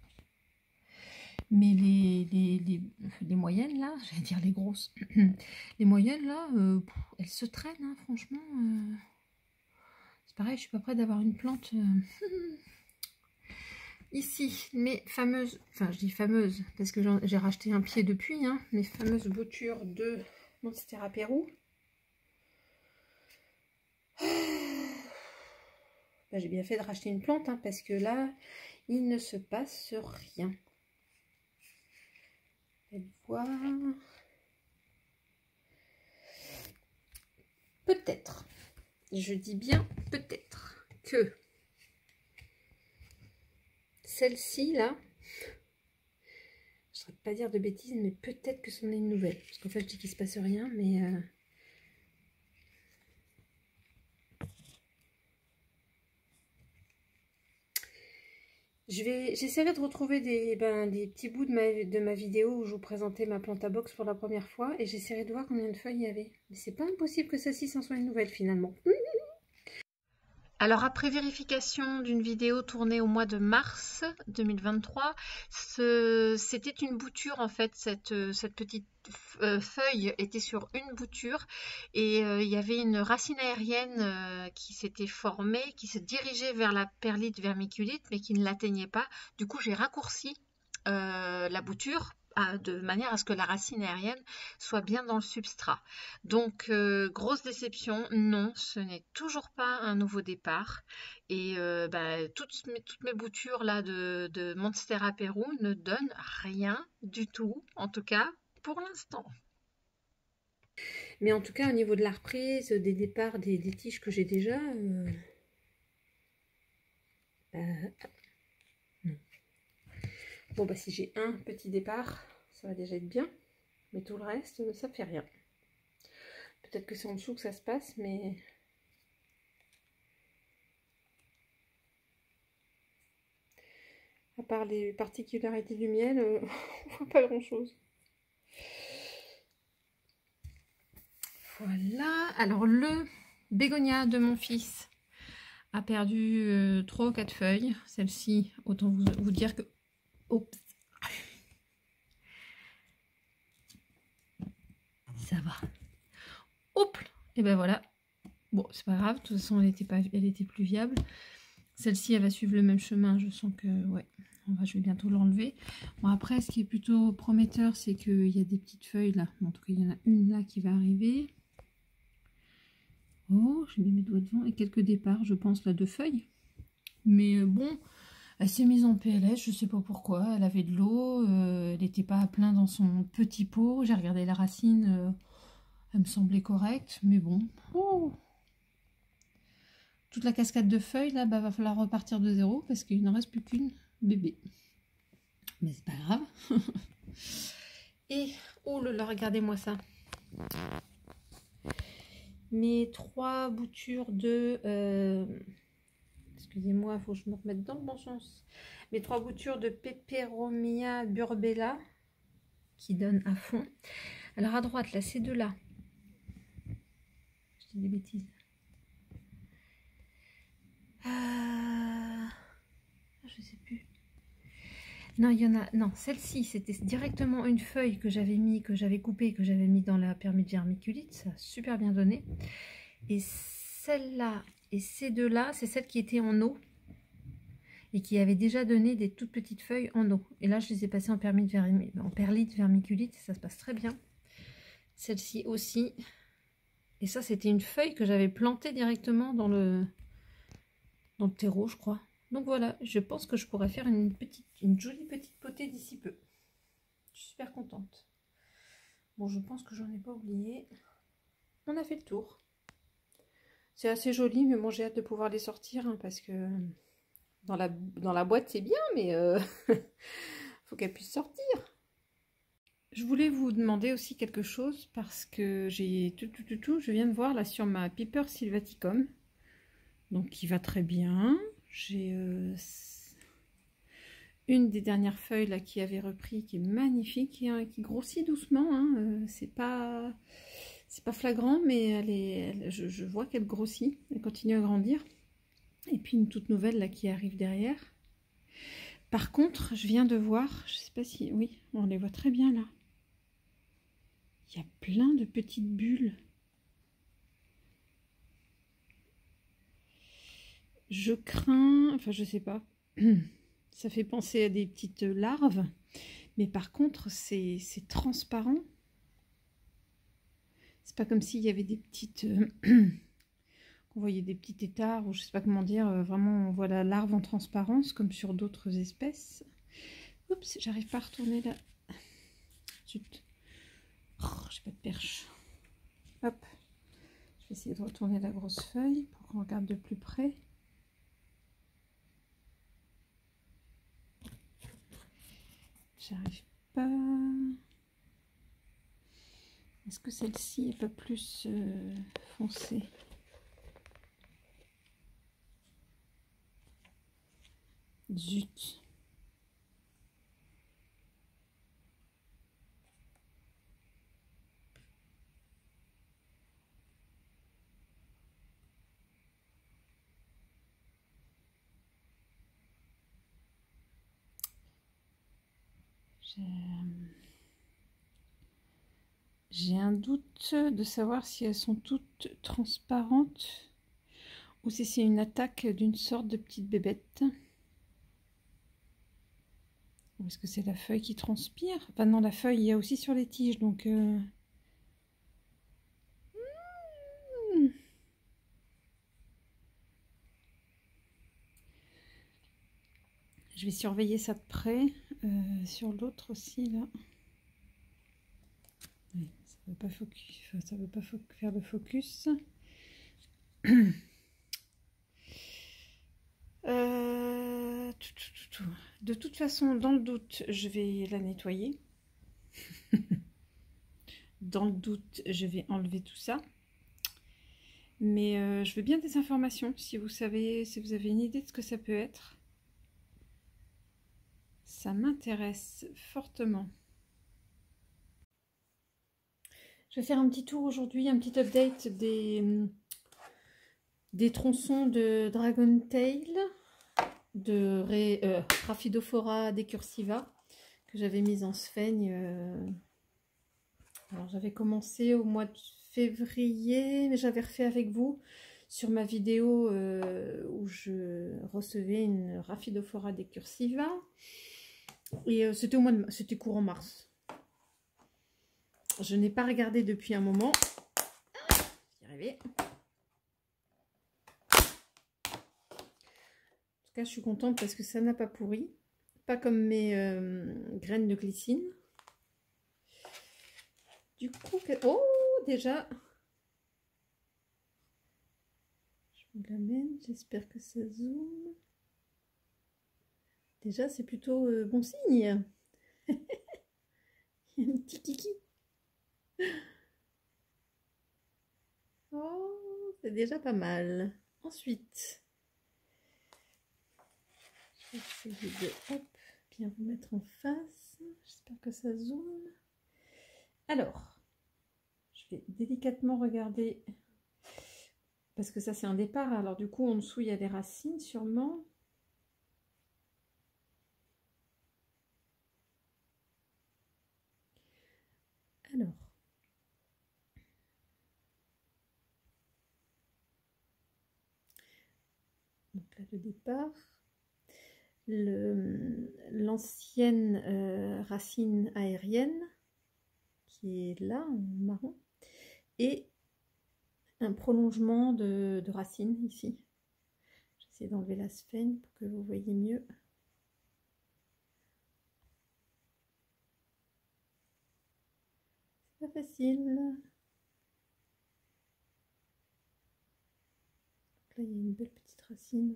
Mais les, les, les, les moyennes, là, j'allais dire les grosses. Les moyennes, là, euh, elles se traînent, hein, franchement. Euh... Pareil, je suis pas prête d'avoir une plante euh... ici. Mes fameuses, enfin je dis fameuses parce que j'ai racheté un pied depuis, hein, mes fameuses boutures de Monstera Peru. Ben, j'ai bien fait de racheter une plante hein, parce que là, il ne se passe rien. Faites voir. Peut-être. Je dis bien peut-être que celle-ci là, je ne saurais pas dire de bêtises, mais peut-être que c'en est une nouvelle. Parce qu'en fait, je dis qu'il ne se passe rien, mais euh... je vais, j'essaierai de retrouver des, ben, des petits bouts de ma, de ma vidéo où je vous présentais ma planta box pour la première fois et j'essaierai de voir combien de feuilles il y avait. Mais c'est pas impossible que celle-ci s'en soit une nouvelle finalement. Alors après vérification d'une vidéo tournée au mois de mars deux mille vingt-trois, ce, c'était une bouture en fait, cette, cette petite feuille était sur une bouture et euh, il y avait une racine aérienne euh, qui s'était formée, qui se dirigeait vers la perlite vermiculite mais qui ne l'atteignait pas. Du coup j'ai raccourci euh, la bouture de manière à ce que la racine aérienne soit bien dans le substrat. Donc, euh, grosse déception, non, ce n'est toujours pas un nouveau départ. Et euh, bah, toutes, mes, toutes mes boutures là de, de Monstera Peru ne donnent rien du tout, en tout cas pour l'instant. Mais en tout cas, au niveau de la reprise, des départs, des, des tiges que j'ai déjà... Euh... Euh... Non. Bon, bah si j'ai un petit départ, ça va déjà être bien. Mais tout le reste, ça fait rien. Peut-être que c'est en dessous que ça se passe, mais... À part les particularités du miel, euh, on voit pas grand-chose. Voilà. Alors, le bégonia de mon fils a perdu euh, trois ou quatre feuilles. Celle-ci, autant vous, vous dire que... Oups. Ça va. Hop. Et ben voilà. Bon, c'est pas grave. De toute façon, elle était, pas, elle était plus viable. Celle-ci, elle va suivre le même chemin. Je sens que... Ouais. On va, je vais bientôt l'enlever. Bon, après, ce qui est plutôt prometteur, c'est qu'il y a des petites feuilles là. Bon, en tout cas, il y en a une là qui va arriver. Oh, j'ai mis mes doigts devant. Et quelques départs, je pense, là, de feuilles. Mais euh, bon, elle s'est mise en P L S, je sais pas pourquoi. Elle avait de l'eau, euh, elle n'était pas à plein dans son petit pot. J'ai regardé la racine, euh, Elle me semblait correcte, mais bon. Oh, toute la cascade de feuilles, là, bah, va falloir repartir de zéro parce qu'il n'en reste plus qu'une bébé. Mais c'est pas grave. Et, oh là là, regardez-moi ça. Mes trois boutures de... Euh, excusez-moi, il faut que je me remette dans le bon sens. Mes trois boutures de Peperomia burbella qui donnent à fond. Alors à droite, là, ces deux-là. Je dis des bêtises. Euh, je sais plus. Non, il y en a. Non, celle-ci, c'était directement une feuille que j'avais mis, que j'avais coupée, que j'avais mis dans la permis de vermiculite. Ça a super bien donné. Et celle-là et ces deux-là, c'est celles qui étaient en eau et qui avaient déjà donné des toutes petites feuilles en eau. Et là, je les ai passées en permis de vermi... en perlite vermiculite. Ça se passe très bien. Celle-ci aussi. Et ça, c'était une feuille que j'avais plantée directement dans le dans le terreau, je crois. Donc voilà, je pense que je pourrais faire une petite, une jolie petite potée d'ici peu. Je suis super contente. Bon, je pense que j'en ai pas oublié. On a fait le tour. C'est assez joli, mais bon, j'ai hâte de pouvoir les sortir hein, parce que dans la, dans la boîte, c'est bien, mais euh, faut qu'elle puisse sortir. Je voulais vous demander aussi quelque chose parce que j'ai tout, tout, tout, tout, je viens de voir là sur ma Piper sylvaticum. Donc qui va très bien. J'ai euh, une des dernières feuilles là qui avait repris, qui est magnifique, qui, hein, qui grossit doucement. Hein. Euh, c'est pas, c'est pas flagrant, mais elle est, elle, je, je vois qu'elle grossit, elle continue à grandir. Et puis une toute nouvelle là qui arrive derrière. Par contre, je viens de voir, je sais pas si, oui, on les voit très bien là. Il y a plein de petites bulles. Je crains, enfin je sais pas, ça fait penser à des petites larves, mais par contre c'est transparent. C'est pas comme s'il y avait des petites, euh, qu'on voyait des petits têtards, ou je sais pas comment dire, euh, vraiment on voit la larve en transparence comme sur d'autres espèces. Oups, j'arrive pas à retourner là. Zut. Oh, j'ai pas de perche. Hop, je vais essayer de retourner la grosse feuille pour qu'on regarde de plus près. J'arrive pas. Est-ce que celle-ci est pas plus euh, foncée? Zut. J'ai un doute de savoir si elles sont toutes transparentes ou si c'est une attaque d'une sorte de petite bébête. Ou est-ce que c'est la feuille qui transpire? Enfin non, la feuille, il y a aussi sur les tiges, donc... Euh... Mmh. Je vais surveiller ça de près. Euh, sur l'autre aussi, là. Oui, ça ne veut pas focus, enfin, ça veut pas fo faire le focus. Euh, tout, tout, tout, tout. De toute façon, dans le doute, je vais la nettoyer. Dans le doute, je vais enlever tout ça. Mais euh, je veux bien des informations, si vous savez, si vous avez une idée de ce que ça peut être. Ça m'intéresse fortement. Je vais faire un petit tour aujourd'hui, un petit update des, des tronçons de Dragon Tail, de Ré, euh, Rhaphidophora decursiva, que j'avais mis en sphène. Euh, alors j'avais commencé au mois de février, mais j'avais refait avec vous sur ma vidéo euh, où je recevais une Rhaphidophora decursiva. Et euh, c'était au mois de, c'était courant mars. Je n'ai pas regardé depuis un moment. J'y arrivais. En tout cas, je suis contente parce que ça n'a pas pourri. Pas comme mes euh, graines de glycine. Du coup, oh, déjà, je vous l'amène, j'espère que ça zoome. Déjà, c'est plutôt euh, bon signe. Il y a un petit kiki. Oh, c'est déjà pas mal. Ensuite, je vais essayer de hop, bien vous mettre en face. J'espère que ça zoome. Alors, je vais délicatement regarder, parce que ça c'est un départ. Alors du coup, en dessous, il y a des racines sûrement. Alors, donc là le départ, l'ancienne euh, racine aérienne qui est là en marron et un prolongement de, de racine ici. J'essaie d'enlever la sphène pour que vous voyez mieux. C'est pas facile. Là, il y a une belle petite racine,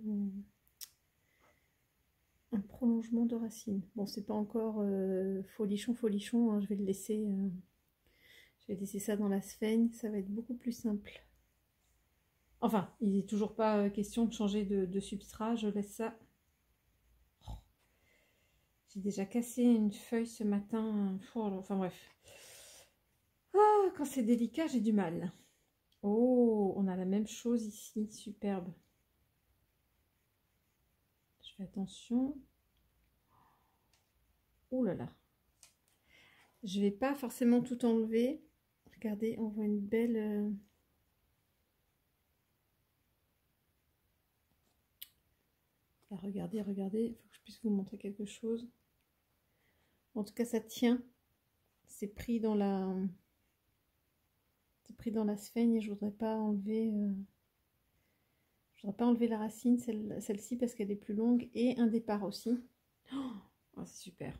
un prolongement de racine. Bon, c'est pas encore euh, folichon, folichon, hein, je vais le laisser, euh, je vais laisser ça dans la sphène, ça va être beaucoup plus simple. Enfin, il n'est toujours pas euh, question de changer de, de substrat, je laisse ça. Oh. J'ai déjà cassé une feuille ce matin, oh, enfin bref. Ah, quand c'est délicat, j'ai du mal. Oh, on a la même chose ici, superbe. Je fais attention. Oh là là. Je vais pas forcément tout enlever. Regardez, on voit une belle... Euh... Là, regardez, regardez. Il faut que je puisse vous montrer quelque chose. En tout cas, ça tient. C'est pris dans la... C'est pris dans la sphène et je voudrais pas enlever... Euh... Je voudrais pas enlever la racine, celle-ci, celle parce qu'elle est plus longue. Et un départ aussi. Oh, c'est super.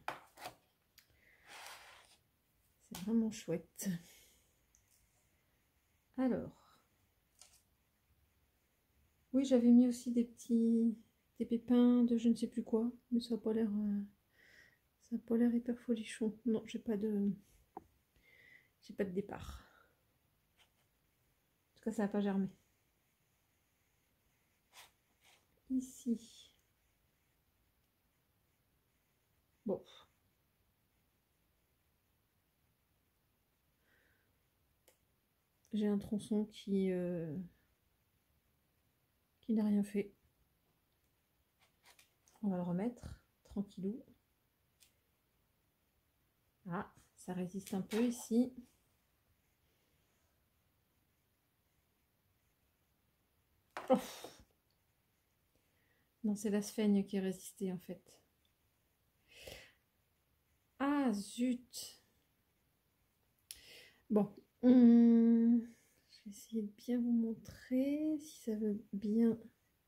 C'est vraiment chouette. Alors. Oui, j'avais mis aussi des petits... des pépins de je ne sais plus quoi. Mais ça n'a pas l'air... Euh... Ça n'a pas l'air hyper folichon. Non, j'ai pas de... J'ai pas de départ. En tout cas, ça n'a pas germé. Ici. Bon. J'ai un tronçon qui... Euh... qui n'a rien fait. On va le remettre tranquillou. Ah, ça résiste un peu ici. Oh. Non, c'est la sphène qui est résistée en fait. Ah, zut. Bon, hum, je vais essayer de bien vous montrer si ça veut bien.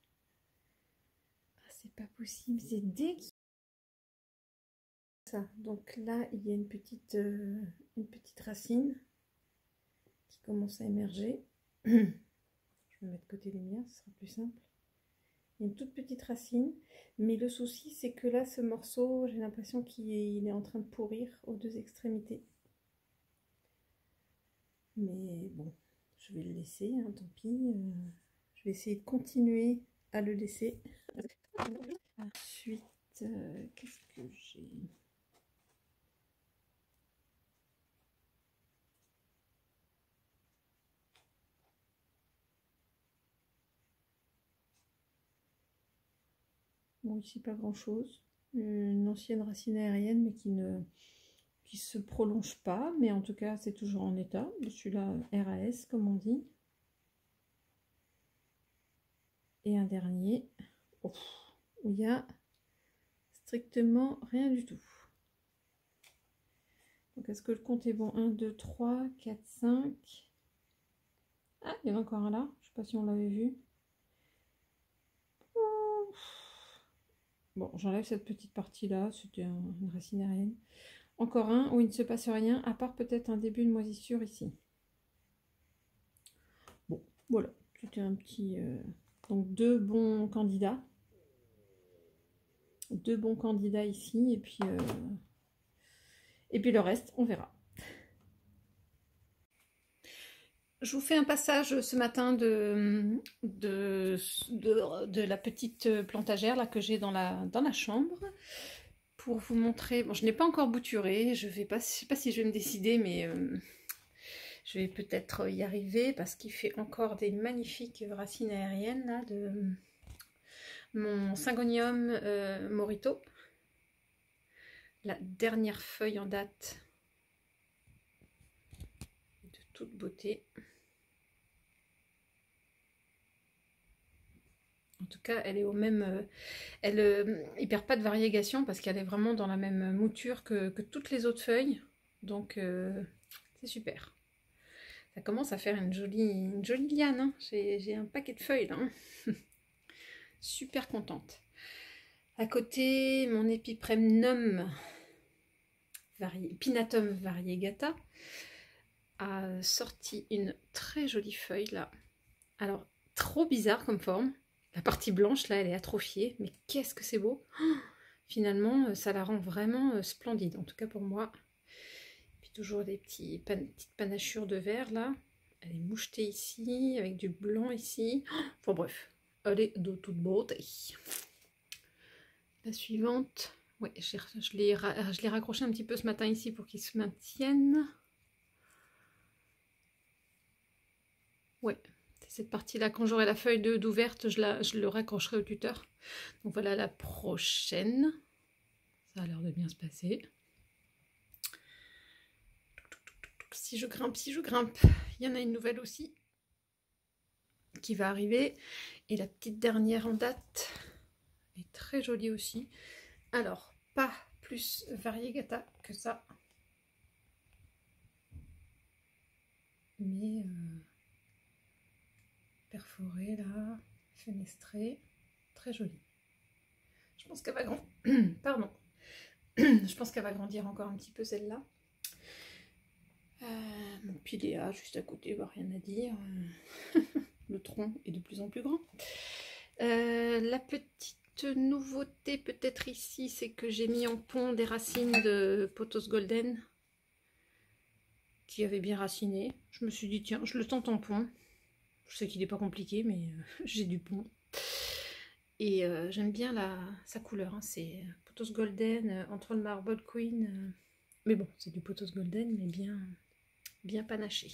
Ah, c'est pas possible, c'est dégueu. Ça. Donc là, il y a une petite, euh, une petite racine qui commence à émerger. Je vais mettre côté lumière, ce sera plus simple. Il y a une toute petite racine, mais le souci c'est que là, ce morceau, j'ai l'impression qu'il est, il est en train de pourrir aux deux extrémités. Mais bon, je vais le laisser, hein, tant pis. Euh, je vais essayer de continuer à le laisser. Ensuite, euh, qu'est-ce que j'ai ? Bon, ici pas grand chose. Une ancienne racine aérienne, mais qui ne qui se prolonge pas. Mais en tout cas, c'est toujours en état. Celui-là, R A S, comme on dit. Et un dernier, oh, où il y a strictement rien du tout. Donc, est-ce que le compte est bon? Un, deux, trois, quatre, cinq. Ah, il y en a encore un là. Je ne sais pas si on l'avait vu. Bon, j'enlève cette petite partie-là. C'était un, une racine aérienne. Encore un où il ne se passe rien, à part peut-être un début de moisissure ici. Voilà, c'était un petit... Euh, donc deux bons candidats. Deux bons candidats ici, et puis, euh, et puis le reste, on verra. Je vous fais un passage ce matin de, de, de, de la petite plantagère là, que j'ai dans la, dans la chambre. Pour vous montrer, bon je n'ai pas encore bouturé, je vais pas, je sais pas si je vais me décider, mais euh, je vais peut-être y arriver parce qu'il fait encore des magnifiques racines aériennes là de mon Syngonium euh, Morito. La dernière feuille en date de toute beauté. En tout cas, elle est au même, euh, elle, euh, il perd pas de variégation parce qu'elle est vraiment dans la même mouture que, que toutes les autres feuilles. Donc euh, c'est super. Ça commence à faire une jolie, une jolie liane. Hein. J'ai un paquet de feuilles là. Hein. Super contente. À côté, mon Epipremnum vari... Pinatum variegata a sorti une très jolie feuille là. Alors, trop bizarre comme forme. La partie blanche là, elle est atrophiée, mais qu'est-ce que c'est beau. Oh, finalement, ça la rend vraiment splendide, en tout cas pour moi. Puis toujours des petits pan petites panachures de vert là. Elle est mouchetée ici, avec du blanc ici. Oh, enfin bref, elle est de toute beauté. La suivante, ouais, je l'ai ra raccroché un petit peu ce matin ici pour qu'il se maintienne. Ouais, c'est cette partie-là, quand j'aurai la feuille d'ouverte, je, la, je le raccrocherai au tuteur. Donc voilà la prochaine. Ça a l'air de bien se passer. Si je grimpe, si je grimpe, il y en a une nouvelle aussi qui va arriver. Et la petite dernière en date est très jolie aussi. Alors, pas plus variegata que ça. Mais euh, perforée là, fenestrée, très jolie. Je pense qu'elle va grandir. Pardon. Je pense qu'elle va grandir encore un petit peu celle-là. Euh, mon piléa juste à côté, bah, rien à dire. Le tronc est de plus en plus grand. Euh, la petite nouveauté peut-être ici, c'est que j'ai mis en pont des racines de Pothos Golden qui avaient bien raciné. Je me suis dit tiens, je le tente en pont. Je sais qu'il n'est pas compliqué, mais euh, j'ai du pont. Et euh, j'aime bien la, sa couleur. Hein. C'est Pothos Golden euh, entre le Marble Queen. Euh, mais bon, c'est du Pothos Golden, mais bien, bien panaché.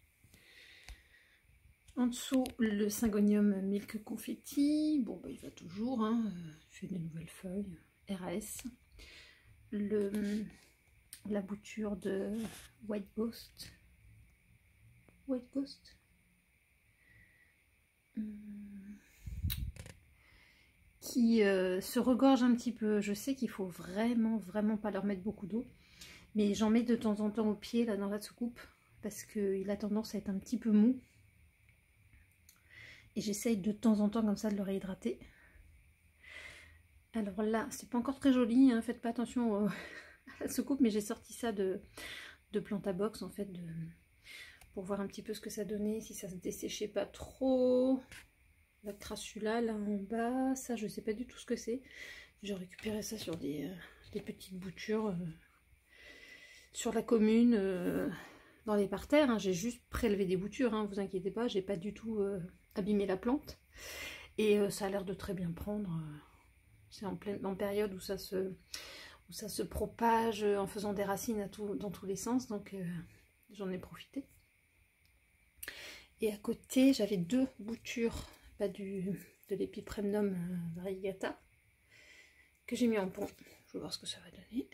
En dessous, le Syngonium Milk Confetti. Bon, bah, il va toujours. Hein. Il fait des nouvelles feuilles. R A S. Le, la bouture de White Ghost. White Ghost. Hum. Qui euh, se regorge un petit peu. Je sais qu'il faut vraiment, vraiment pas leur mettre beaucoup d'eau. Mais j'en mets de temps en temps au pied, là, dans la soucoupe. Parce qu'il a tendance à être un petit peu mou. Et j'essaye de temps en temps comme ça de le réhydrater. Alors là, c'est pas encore très joli, hein, faites pas attention euh, à la soucoupe, mais j'ai sorti ça de, de Plantabox en fait, de, pour voir un petit peu ce que ça donnait, si ça se desséchait pas trop. La crassula là en bas, ça je sais pas du tout ce que c'est. J'ai récupéré ça sur des, euh, des petites boutures euh, sur la commune, euh, dans les parterres. Hein. J'ai juste prélevé des boutures, hein, vous inquiétez pas, j'ai pas du tout... Euh, abîmer la plante et euh, ça a l'air de très bien prendre. C'est en pleine en période où ça se où ça se propage en faisant des racines à tout, dans tous les sens, donc euh, j'en ai profité. Et à côté j'avais deux boutures bah, du de l'Epipremnum variegata que j'ai mis en pont. Je vais voir ce que ça va donner.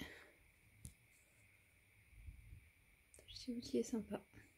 C'est aussi est sympa.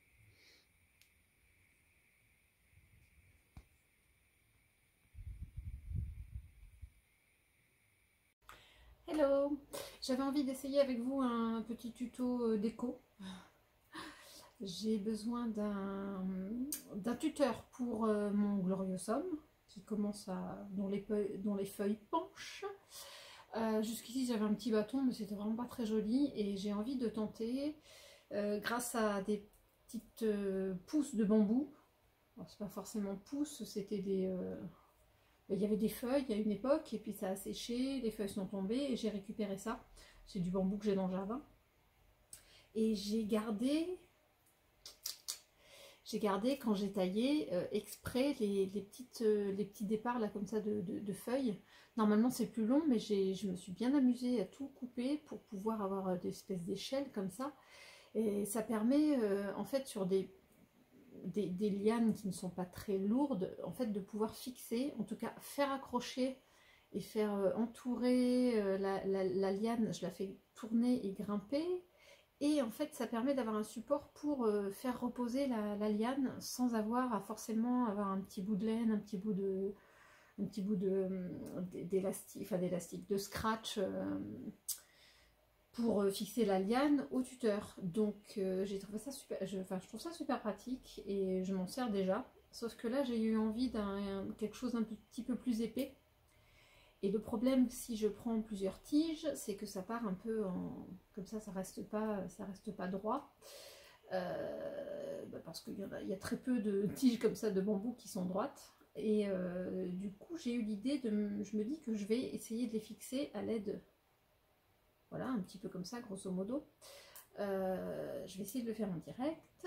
Hello, j'avais envie d'essayer avec vous un petit tuto déco. J'ai besoin d'un d'un tuteur pour euh, mon Gloriosum qui commence à dont les feuilles, dont les feuilles penchent. Euh, Jusqu'ici j'avais un petit bâton mais c'était vraiment pas très joli et j'ai envie de tenter euh, grâce à des petites euh, pousses de bambou c'est pas forcément pousses, c'était des... Euh, il y avait des feuilles à une époque, et puis ça a séché, les feuilles sont tombées, et j'ai récupéré ça. C'est du bambou que j'ai dans le jardin. Et j'ai gardé... J'ai gardé, quand j'ai taillé, euh, exprès les, les, petites, euh, les petits départs là comme ça de, de, de feuilles. Normalement c'est plus long, mais je me suis bien amusée à tout couper pour pouvoir avoir des espèces d'échelles comme ça. Et ça permet euh, en fait sur des, des, des lianes qui ne sont pas très lourdes, en fait de pouvoir fixer, en tout cas faire accrocher et faire euh, entourer euh, la, la, la liane. Je la fais tourner et grimper. Et en fait, ça permet d'avoir un support pour euh, faire reposer la, la liane sans avoir à forcément avoir un petit bout de laine, un petit bout de, un petit bout de d'élastique, enfin d'élastique, de scratch euh, pour euh, fixer la liane au tuteur. Donc euh, j'ai trouvé ça super, je, enfin je trouve ça super pratique et je m'en sers déjà. Sauf que là, j'ai eu envie d'un quelque chose un petit peu plus épais. Et le problème, si je prends plusieurs tiges, c'est que ça part un peu en... Comme ça, ça reste pas, ça reste pas droit. Euh, bah parce qu'il y, y a très peu de tiges comme ça de bambou qui sont droites. Et euh, du coup, j'ai eu l'idée de... Je me dis que je vais essayer de les fixer à l'aide... Voilà, un petit peu comme ça, grosso modo. Euh, je vais essayer de le faire en direct.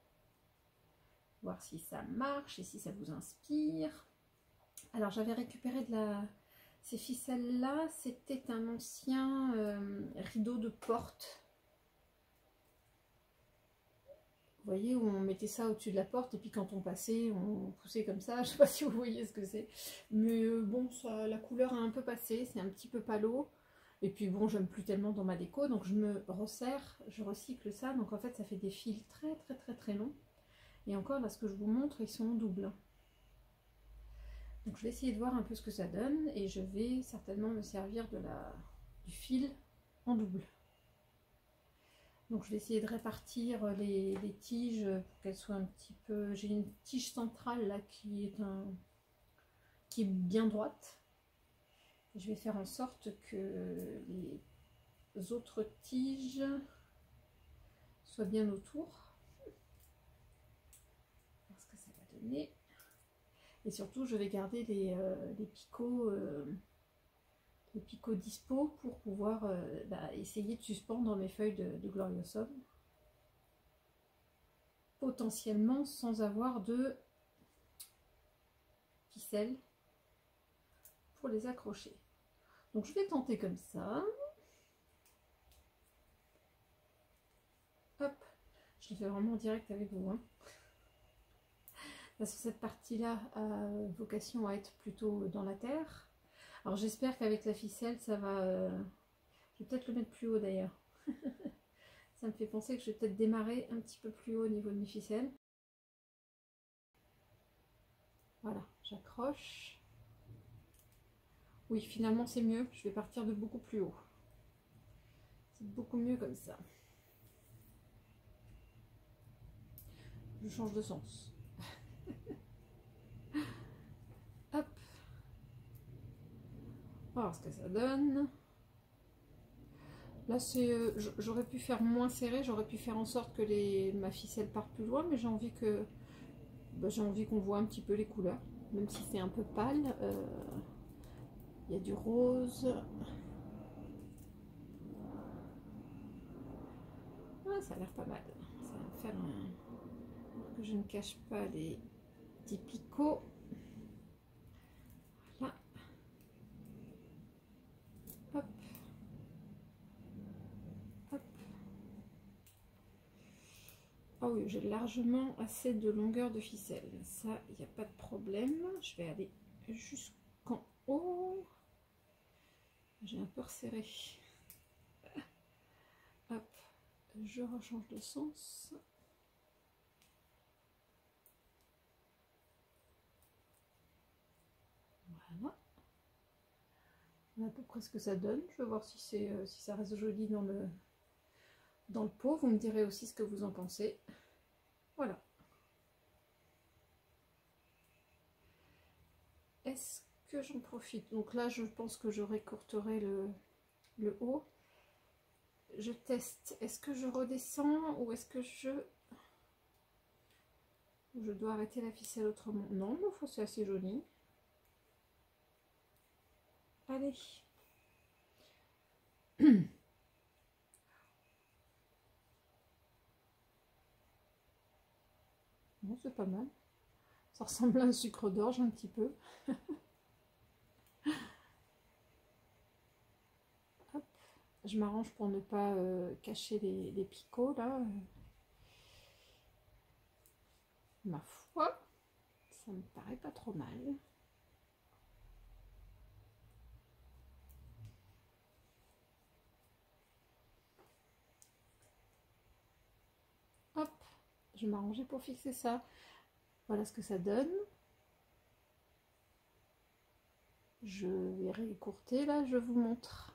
Voir si ça marche et si ça vous inspire. Alors, j'avais récupéré de la... Ces ficelles-là, c'était un ancien euh, rideau de porte. Vous voyez, où on mettait ça au-dessus de la porte et puis quand on passait, on poussait comme ça. Je ne sais pas si vous voyez ce que c'est. Mais euh, bon, ça, la couleur a un peu passé, c'est un petit peu palo. Et puis bon, j'aime plus tellement dans ma déco, donc je me resserre, je recycle ça. Donc en fait, ça fait des fils très très très très longs. Et encore, là, ce que je vous montre, ils sont en double. Donc je vais essayer de voir un peu ce que ça donne et je vais certainement me servir de la, du fil en double. Donc je vais essayer de répartir les, les tiges pour qu'elles soient un petit peu... J'ai une tige centrale là qui est, un, qui est bien droite. Je vais faire en sorte que les autres tiges soient bien autour. Voir ce que ça va donner. Et surtout, je vais garder les, euh, les picots, euh, les picots dispo pour pouvoir euh, bah, essayer de suspendre mes feuilles de, de Gloriosum. Potentiellement sans avoir de ficelle pour les accrocher. Donc je vais tenter comme ça. Hop, je le fais vraiment en direct avec vous. Hein. Parce que cette partie-là a vocation à être plutôt dans la terre. Alors j'espère qu'avec la ficelle, ça va... Euh... Je vais peut-être le mettre plus haut d'ailleurs. Ça me fait penser que je vais peut-être démarrer un petit peu plus haut au niveau de mes ficelles. Voilà, j'accroche. Oui, finalement c'est mieux. Je vais partir de beaucoup plus haut. C'est beaucoup mieux comme ça. Je change de sens. Hop. On va voir ce que ça donne. Là, c'est, euh, j'aurais pu faire moins serré, j'aurais pu faire en sorte que les, ma ficelle parte plus loin, mais j'ai envie que bah, j'ai envie qu'on voit un petit peu les couleurs, même si c'est un peu pâle. Il euh, y a du rose. Ah, ça a l'air pas mal. Ça va me faire un... que je ne cache pas les petits picots. Voilà. Hop. Hop. Ah oui, j'ai largement assez de longueur de ficelle. Ça, il n'y a pas de problème. Je vais aller jusqu'en haut. J'ai un peu resserré. Hop. Je rechange de sens. Voilà. À peu près ce que ça donne. Je vais voir si, c'est, euh, si ça reste joli dans le, dans le pot. Vous me direz aussi ce que vous en pensez. Voilà. Est-ce que j'en profite? Donc là, je pense que je récourterai le, le haut. Je teste. Est-ce que je redescends ou est-ce que je... Je dois arrêter la ficelle autrement. Non, mais enfin, c'est assez joli. Allez. Bon, c'est pas mal. Ça ressemble à un sucre d'orge un petit peu. Hop. Je m'arrange pour ne pas euh, cacher les, les picots là. Ma foi, ça me paraît pas trop mal. Hop, je vais m'arranger pour fixer ça. Voilà ce que ça donne. Je vais réécourter là, je vous montre.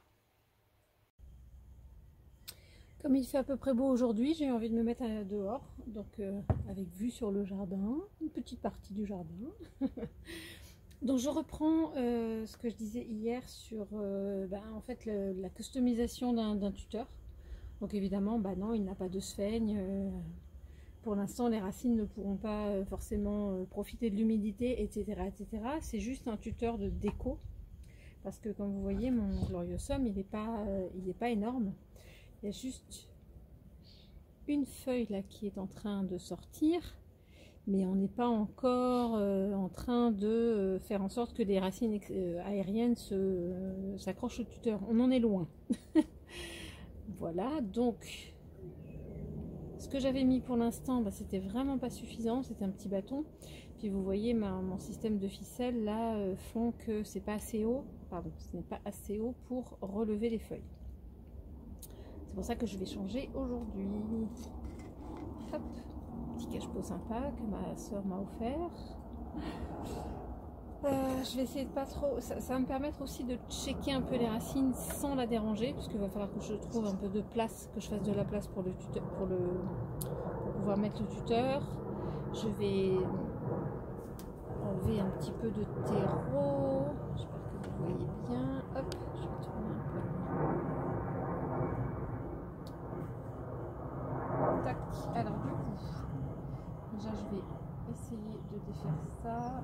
Comme il fait à peu près beau aujourd'hui, j'ai envie de me mettre dehors, donc euh, avec vue sur le jardin, une petite partie du jardin. Donc je reprends euh, ce que je disais hier sur euh, bah, en fait le, la customisation d'un tuteur. Donc évidemment, bah non, il n'a pas de sphaigne. Euh, pour l'instant, les racines ne pourront pas euh, forcément euh, profiter de l'humidité, et cetera, et cetera. C'est juste un tuteur de déco, parce que comme vous voyez, mon Gloriosum, il n'est pas, euh, il n'est pas énorme. Il y a juste une feuille là qui est en train de sortir, mais on n'est pas encore euh, en train de euh, faire en sorte que les racines euh, aériennes euh, s'accrochent au tuteur. On en est loin. Voilà, donc ce que j'avais mis pour l'instant, bah, c'était vraiment pas suffisant, c'était un petit bâton. Puis vous voyez, ma, mon système de ficelles là euh, font que c'est pas assez haut, pardon, ce n'est pas assez haut pour relever les feuilles. C'est pour ça que je vais changer aujourd'hui. Hop, petit cache-pot sympa que ma soeur m'a offert. Euh, je vais essayer de pas trop. Ça, ça va me permettre aussi de checker un peu les racines sans la déranger, puisqu'il va falloir que je trouve un peu de place, que je fasse de la place pour le tuteur, pour le pour pouvoir mettre le tuteur. Je vais enlever un petit peu de terreau. J'espère que vous voyez bien. Hop, je vais tourner un peu. Tac. Alors du coup, déjà je vais essayer de défaire ça.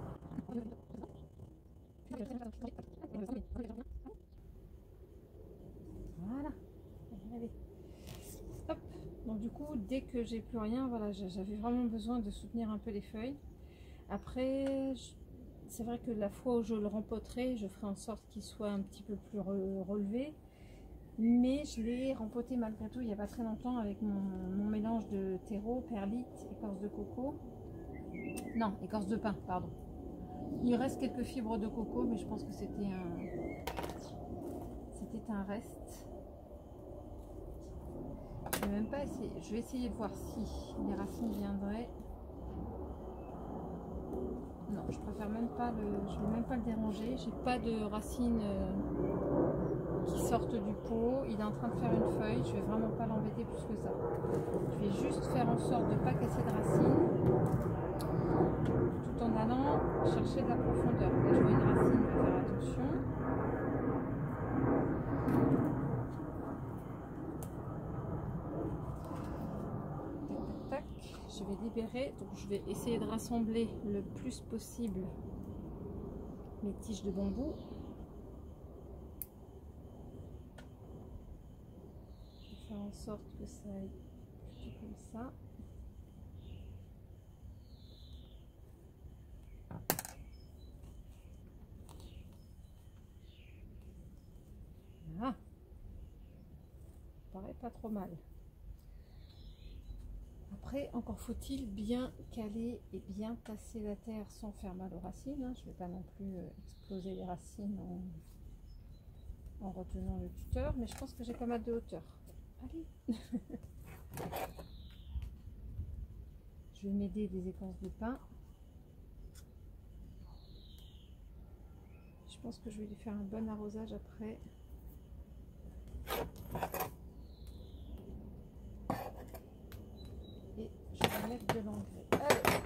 Voilà. Allez. Hop. Donc du coup, dès que j'ai plus rien, voilà, j'avais vraiment besoin de soutenir un peu les feuilles. Après, c'est vrai que la fois où je le rempoterai, je ferai en sorte qu'il soit un petit peu plus relevé. Mais je l'ai rempoté malgré tout il n'y a pas très longtemps avec mon, mon mélange de terreau, perlite, écorce de coco. Non, écorce de pin, pardon. Il reste quelques fibres de coco, mais je pense que c'était un, c'était un reste. Je vais même pas essayer. Je vais essayer de voir si les racines viendraient. Non, je préfère même pas le, je vais même pas le déranger. J'ai pas de racines euh, qui sortent du pot. Il est en train de faire une feuille. Je vais vraiment pas l'embêter plus que ça. Je vais juste faire en sorte de ne pas casser de racines, tout en allant chercher de la profondeur. Là, je vois une racine, je vais faire attention. Tac, tac, tac. Je vais libérer, donc je vais essayer de rassembler le plus possible mes tiges de bambou. Je vais faire en sorte que ça aille plutôt comme ça. Ah, ça paraît pas trop mal. Après, encore faut-il bien caler et bien tasser la terre sans faire mal aux racines. Hein. Je ne vais pas non plus euh, exploser les racines en, en retenant le tuteur, mais je pense que j'ai pas mal de hauteur. Allez. Je vais m'aider des écorces de pin. Je pense que je vais lui faire un bon arrosage après. Et je vais mettre de l'engrais. Allez.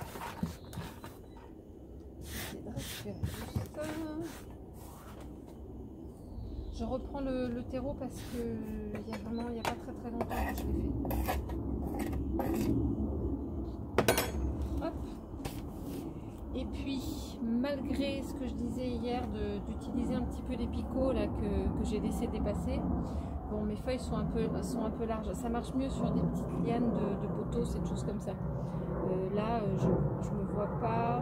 Je vais récupérer tout ça. Je reprends le, le terreau parce que il y a vraiment, il n'y a pas très très longtemps que je l'ai fait. Et puis, malgré ce que je disais hier d'utiliser un petit peu les picots là, que, que j'ai laissé dépasser, bon, mes feuilles sont un, peu, sont un peu larges. Ça marche mieux sur des petites lianes de, de poteaux, c'est des choses comme ça. Euh, là, je ne me vois pas...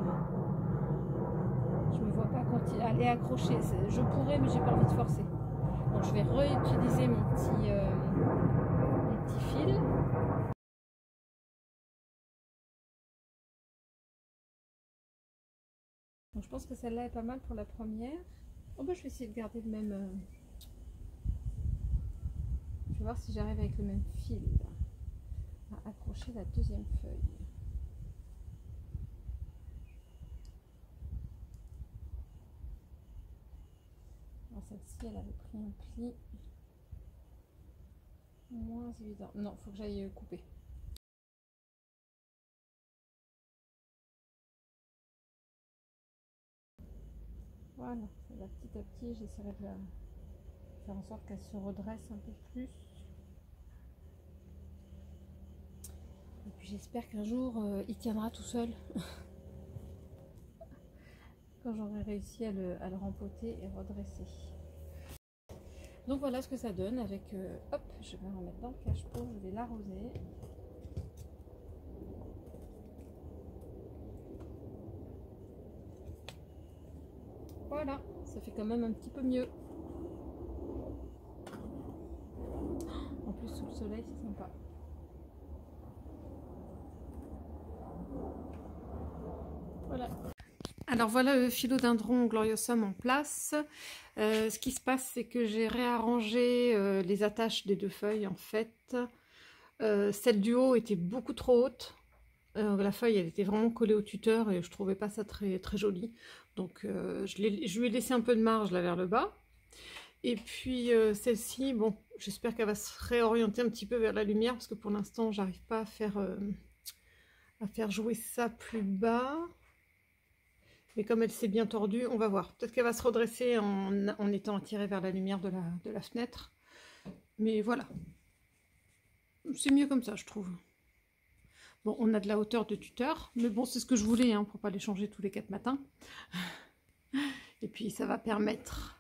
Je me vois pas continuer, aller accrocher. Je pourrais, mais j'ai pas envie de forcer. Donc, je vais réutiliser mon petit, euh, mon petit fil. Donc, je pense que celle-là est pas mal pour la première. Oh, bah, je vais essayer de garder le même... Euh... Je vais voir si j'arrive avec le même fil à accrocher la deuxième feuille. Celle-ci, elle avait pris un pli moins évident. Non, il faut que j'aille couper. Voilà, là, petit à petit, j'essaierai de la... faire en sorte qu'elle se redresse un peu plus. Et puis j'espère qu'un jour, euh, il tiendra tout seul. Quand j'aurai réussi à le, à le rempoter et redresser. Donc voilà ce que ça donne avec... Euh, hop, je vais en remettre dans le cache-pot, je vais l'arroser. Voilà, ça fait quand même un petit peu mieux. En plus sous le soleil, c'est sympa. Voilà. Alors voilà le philodendron gloriosum en place. Euh, ce qui se passe, c'est que j'ai réarrangé euh, les attaches des deux feuilles en fait. Euh, celle du haut était beaucoup trop haute. Euh, la feuille, elle était vraiment collée au tuteur et je trouvais pas ça très, très joli. Donc euh, je, je lui ai laissé un peu de marge là vers le bas. Et puis euh, celle-ci, bon, j'espère qu'elle va se réorienter un petit peu vers la lumière parce que pour l'instant, j'arrive pas à faire, euh, à faire jouer ça plus bas. Mais comme elle s'est bien tordue, on va voir. Peut-être qu'elle va se redresser en, en étant attirée vers la lumière de la, de la fenêtre. Mais voilà. C'est mieux comme ça, je trouve. Bon, on a de la hauteur de tuteur. Mais bon, c'est ce que je voulais, hein, pour pas les changer tous les quatre matins. Et puis, ça va permettre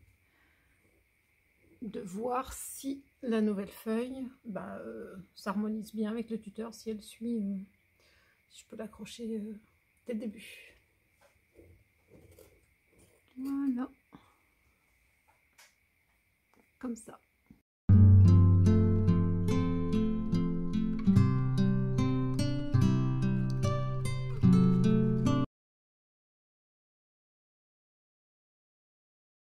de voir si la nouvelle feuille bah, euh, s'harmonise bien avec le tuteur, si elle suit, euh, si je peux l'accrocher euh, dès le début. Voilà, comme ça.